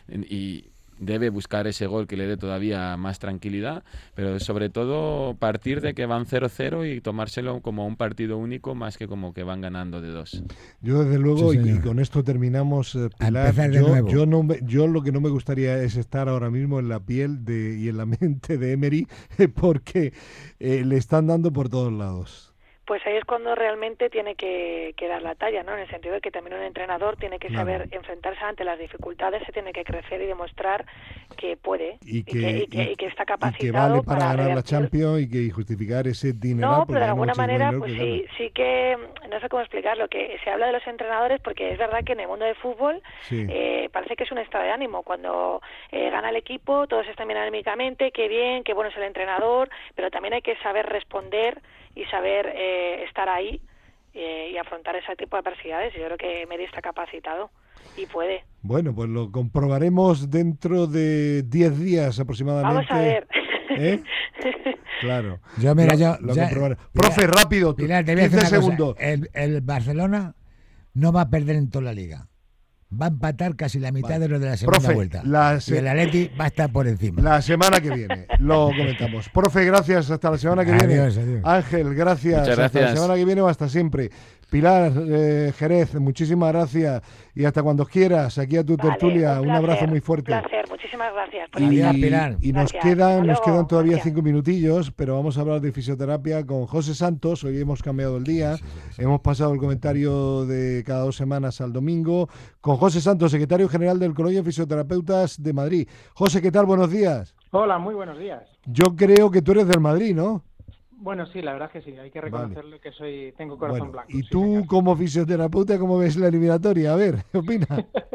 Y debe buscar ese gol que le dé todavía más tranquilidad, pero sobre todo partir de que van cero cero y tomárselo como un partido único más que como que van ganando de dos. Yo desde luego, Sí, y, y señor. con esto terminamos, eh, A Pilar, empezar de yo, nuevo. yo, no me- yo lo que no me gustaría es estar ahora mismo en la piel de, y en la mente de Emery, porque eh, le están dando por todos lados. Pues ahí es cuando realmente tiene que, que dar la talla, ¿no? En el sentido de que también un entrenador tiene que Claro. saber enfrentarse ante las dificultades, se tiene que crecer y demostrar que puede Y que, y, que, y que está y capacitado que vale para, ganar la revertir. Champions y que justificar ese dinero. No, pero de alguna manera, pues sí, sí que, no sé cómo explicarlo, que se habla de los entrenadores porque es verdad que en el mundo del fútbol Sí. eh, parece que es un estado de ánimo. Cuando eh, gana el equipo, todos están bien anímicamente, qué bien, qué bueno es el entrenador, pero también hay que saber responder y saber eh, estar ahí eh, y afrontar ese tipo de adversidades. Yo creo que Emery está capacitado. y puede. Bueno, pues lo comprobaremos dentro de diez días aproximadamente. Vamos a ver. ¿Eh? Claro. Yo, mira, lo, yo. lo ya, comprobaré. Pilar, Profe, rápido. Pilar, te voy a decir quince una segundos. cosa. El, el Barcelona no va a perder en toda la liga. Va a empatar casi la mitad Vale. de lo de la segunda Profe, vuelta. la Y se- el Atleti va a estar por encima. La semana que viene lo comentamos. Profe, gracias. Hasta la semana que viene. Adiós, adiós. Ángel, gracias. Muchas Hasta la gracias. semana que viene o hasta siempre. Pilar eh, Jerez, muchísimas gracias. Y hasta cuando quieras, aquí a tu Vale, tertulia. Un, placer, abrazo muy fuerte. Un placer, muchísimas gracias por Y, Adiós, invitarme. Pilar. y nos Gracias. quedan, Hasta nos luego. quedan todavía Gracias. cinco minutillos, pero vamos a hablar de fisioterapia con José Santos. Hoy hemos cambiado el día, hemos pasado el comentario de cada dos semanas al domingo con José Santos, secretario general del Colegio de Fisioterapeutas de Madrid. José, ¿qué tal? Buenos días. Hola, muy buenos días. Yo creo que tú eres del Madrid, ¿no? Bueno, sí, la verdad que sí, hay que reconocerlo que soy, tengo corazón Bueno, blanco. y sí, tú señor. como fisioterapeuta, ¿cómo ves la eliminatoria? A ver, ¿qué opinas?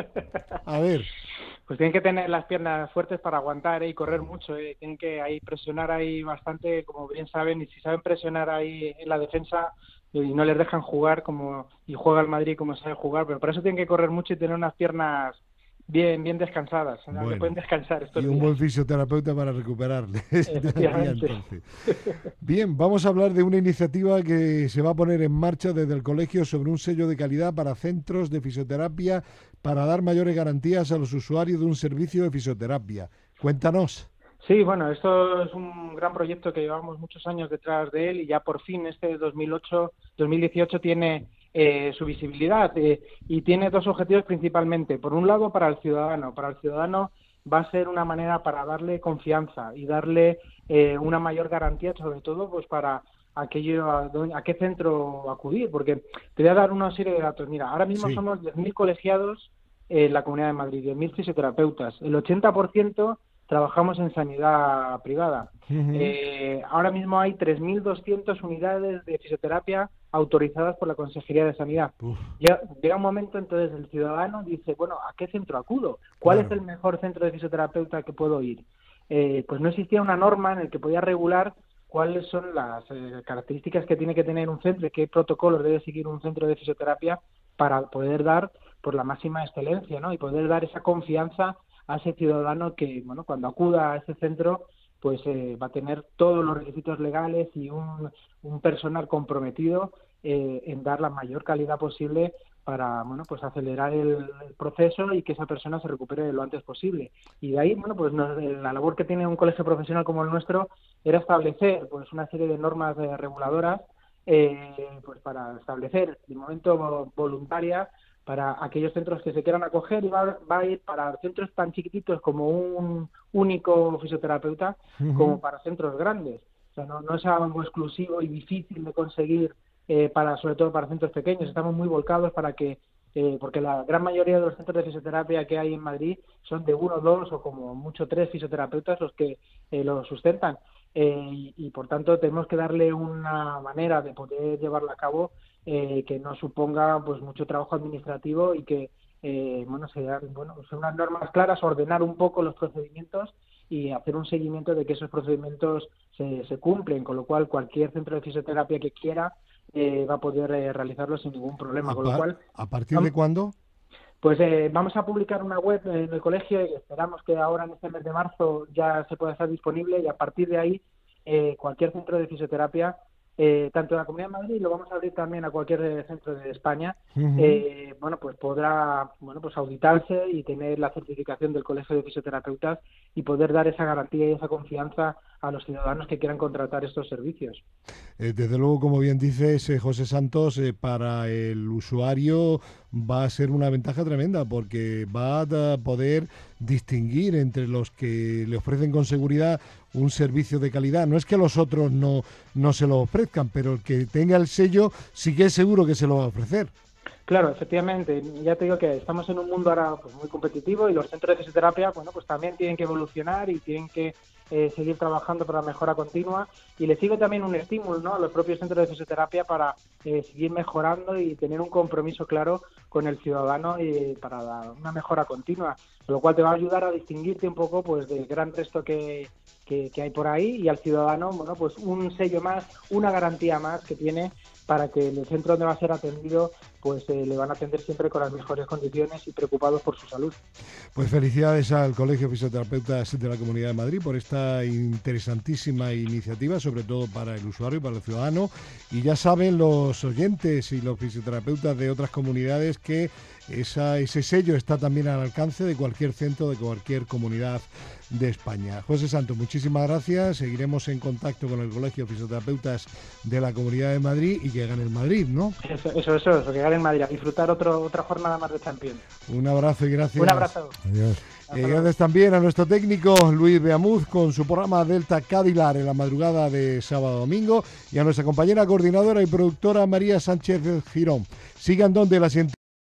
A ver. Pues tienen que tener las piernas fuertes para aguantar ¿eh? y correr mucho. ¿eh? Tienen que ahí presionar ahí bastante, como bien saben, y si saben presionar ahí en la defensa y no les dejan jugar como y juega el Madrid como sabe jugar, pero por eso tienen que correr mucho y tener unas piernas bien bien descansadas. ¿no? Bueno, que pueden descansar estos Y un días. buen fisioterapeuta para recuperarle. Efectivamente. Entonces. Bien, vamos a hablar de una iniciativa que se va a poner en marcha desde el colegio sobre un sello de calidad para centros de fisioterapia para dar mayores garantías a los usuarios de un servicio de fisioterapia. Cuéntanos. Sí, bueno, esto es un gran proyecto que llevamos muchos años detrás de él y ya por fin este dos mil ocho, dos mil dieciocho tiene eh, su visibilidad eh, y tiene dos objetivos principalmente. Por un lado, para el ciudadano. Para el ciudadano va a ser una manera para darle confianza y darle eh, una mayor garantía, sobre todo pues para aquello a, a qué centro acudir, porque te voy a dar una serie de datos. Mira, ahora mismo Sí. somos diez mil colegiados en la Comunidad de Madrid, diez mil fisioterapeutas. El ochenta por ciento trabajamos en sanidad privada. Ujú. Eh, ahora mismo hay tres mil doscientas unidades de fisioterapia autorizadas por la Consejería de Sanidad. Uf, Ya, llega un momento entonces el ciudadano dice, bueno, ¿a qué centro acudo? ¿Cuál Claro. es el mejor centro de fisioterapeuta que puedo ir? Eh, pues no existía una norma en la que podía regular cuáles son las eh, características que tiene que tener un centro y qué protocolos debe seguir un centro de fisioterapia para poder dar por la máxima excelencia, ¿no? Y poder dar esa confianza a ese ciudadano que, bueno, cuando acuda a ese centro, pues eh, va a tener todos los requisitos legales y un, un personal comprometido eh, en dar la mayor calidad posible para, bueno, pues acelerar el, el proceso y que esa persona se recupere lo antes posible. Y de ahí, bueno, pues nos, la labor que tiene un colegio profesional como el nuestro era establecer, pues, una serie de normas eh, reguladoras, eh, pues, para establecer, de momento voluntaria, para aquellos centros que se quieran acoger, y va, va a ir para centros tan chiquititos como un único fisioterapeuta, Ujú. como para centros grandes. O sea, no, no es algo exclusivo y difícil de conseguir, eh, para sobre todo para centros pequeños. Estamos muy volcados para que, eh, porque la gran mayoría de los centros de fisioterapia que hay en Madrid son de uno, dos o como mucho tres fisioterapeutas los que eh, lo sustentan. Eh, y, y por tanto tenemos que darle una manera de poder llevarla a cabo eh, que no suponga pues mucho trabajo administrativo y que eh, bueno sean bueno son unas normas claras, ordenar un poco los procedimientos y hacer un seguimiento de que esos procedimientos se, se cumplen, con lo cual cualquier centro de fisioterapia que quiera eh, va a poder eh, realizarlo sin ningún problema, ¿A, con lo par- cual ¿A partir de cuándo? pues eh, vamos a publicar una web en el colegio y esperamos que ahora en este mes de marzo ya se pueda estar disponible, y a partir de ahí eh, cualquier centro de fisioterapia, eh, tanto en la Comunidad de Madrid, lo vamos a abrir también a cualquier eh, centro de España, Ujú. eh, bueno, pues podrá bueno pues auditarse y tener la certificación del Colegio de Fisioterapeutas y poder dar esa garantía y esa confianza a los ciudadanos que quieran contratar estos servicios. Eh, desde luego, como bien dices, eh, José Santos, eh, para el usuario va a ser una ventaja tremenda porque va a poder distinguir entre los que le ofrecen con seguridad un servicio de calidad. No es que los otros no, no se lo ofrezcan, pero el que tenga el sello sí que es seguro que se lo va a ofrecer. Claro, efectivamente. Ya te digo que estamos en un mundo ahora pues muy competitivo y los centros de fisioterapia, bueno, pues también tienen que evolucionar y tienen que eh, seguir trabajando para la mejora continua, y les sirve también un estímulo, ¿no?, a los propios centros de fisioterapia para eh, seguir mejorando y tener un compromiso claro con con el ciudadano y para la, una mejora continua, lo cual te va a ayudar a distinguirte un poco pues del gran resto que, que, que hay por ahí, y al ciudadano, bueno, pues un sello más, una garantía más que tiene para que en el centro donde va a ser atendido pues eh, le van a atender siempre con las mejores condiciones y preocupados por su salud. Pues felicidades al Colegio de Fisioterapeutas de la Comunidad de Madrid por esta interesantísima iniciativa, sobre todo para el usuario y para el ciudadano. Y ya saben los oyentes y los fisioterapeutas de otras comunidades que esa, ese sello está también al alcance de cualquier centro, de cualquier comunidad de España. José Santos, muchísimas gracias. Seguiremos en contacto con el Colegio de Fisioterapeutas de la Comunidad de Madrid y que gane el Madrid, ¿no? Eso, eso, eso, eso que gane el Madrid, a disfrutar otro, otra jornada más de Champions. Un abrazo y gracias. Un abrazo. Adiós. Eh, gracias también a nuestro técnico Luis Beamuz con su programa Delta Cadilar en la madrugada de sábado a domingo, y a nuestra compañera coordinadora y productora María Sánchez Girón. Sigan donde la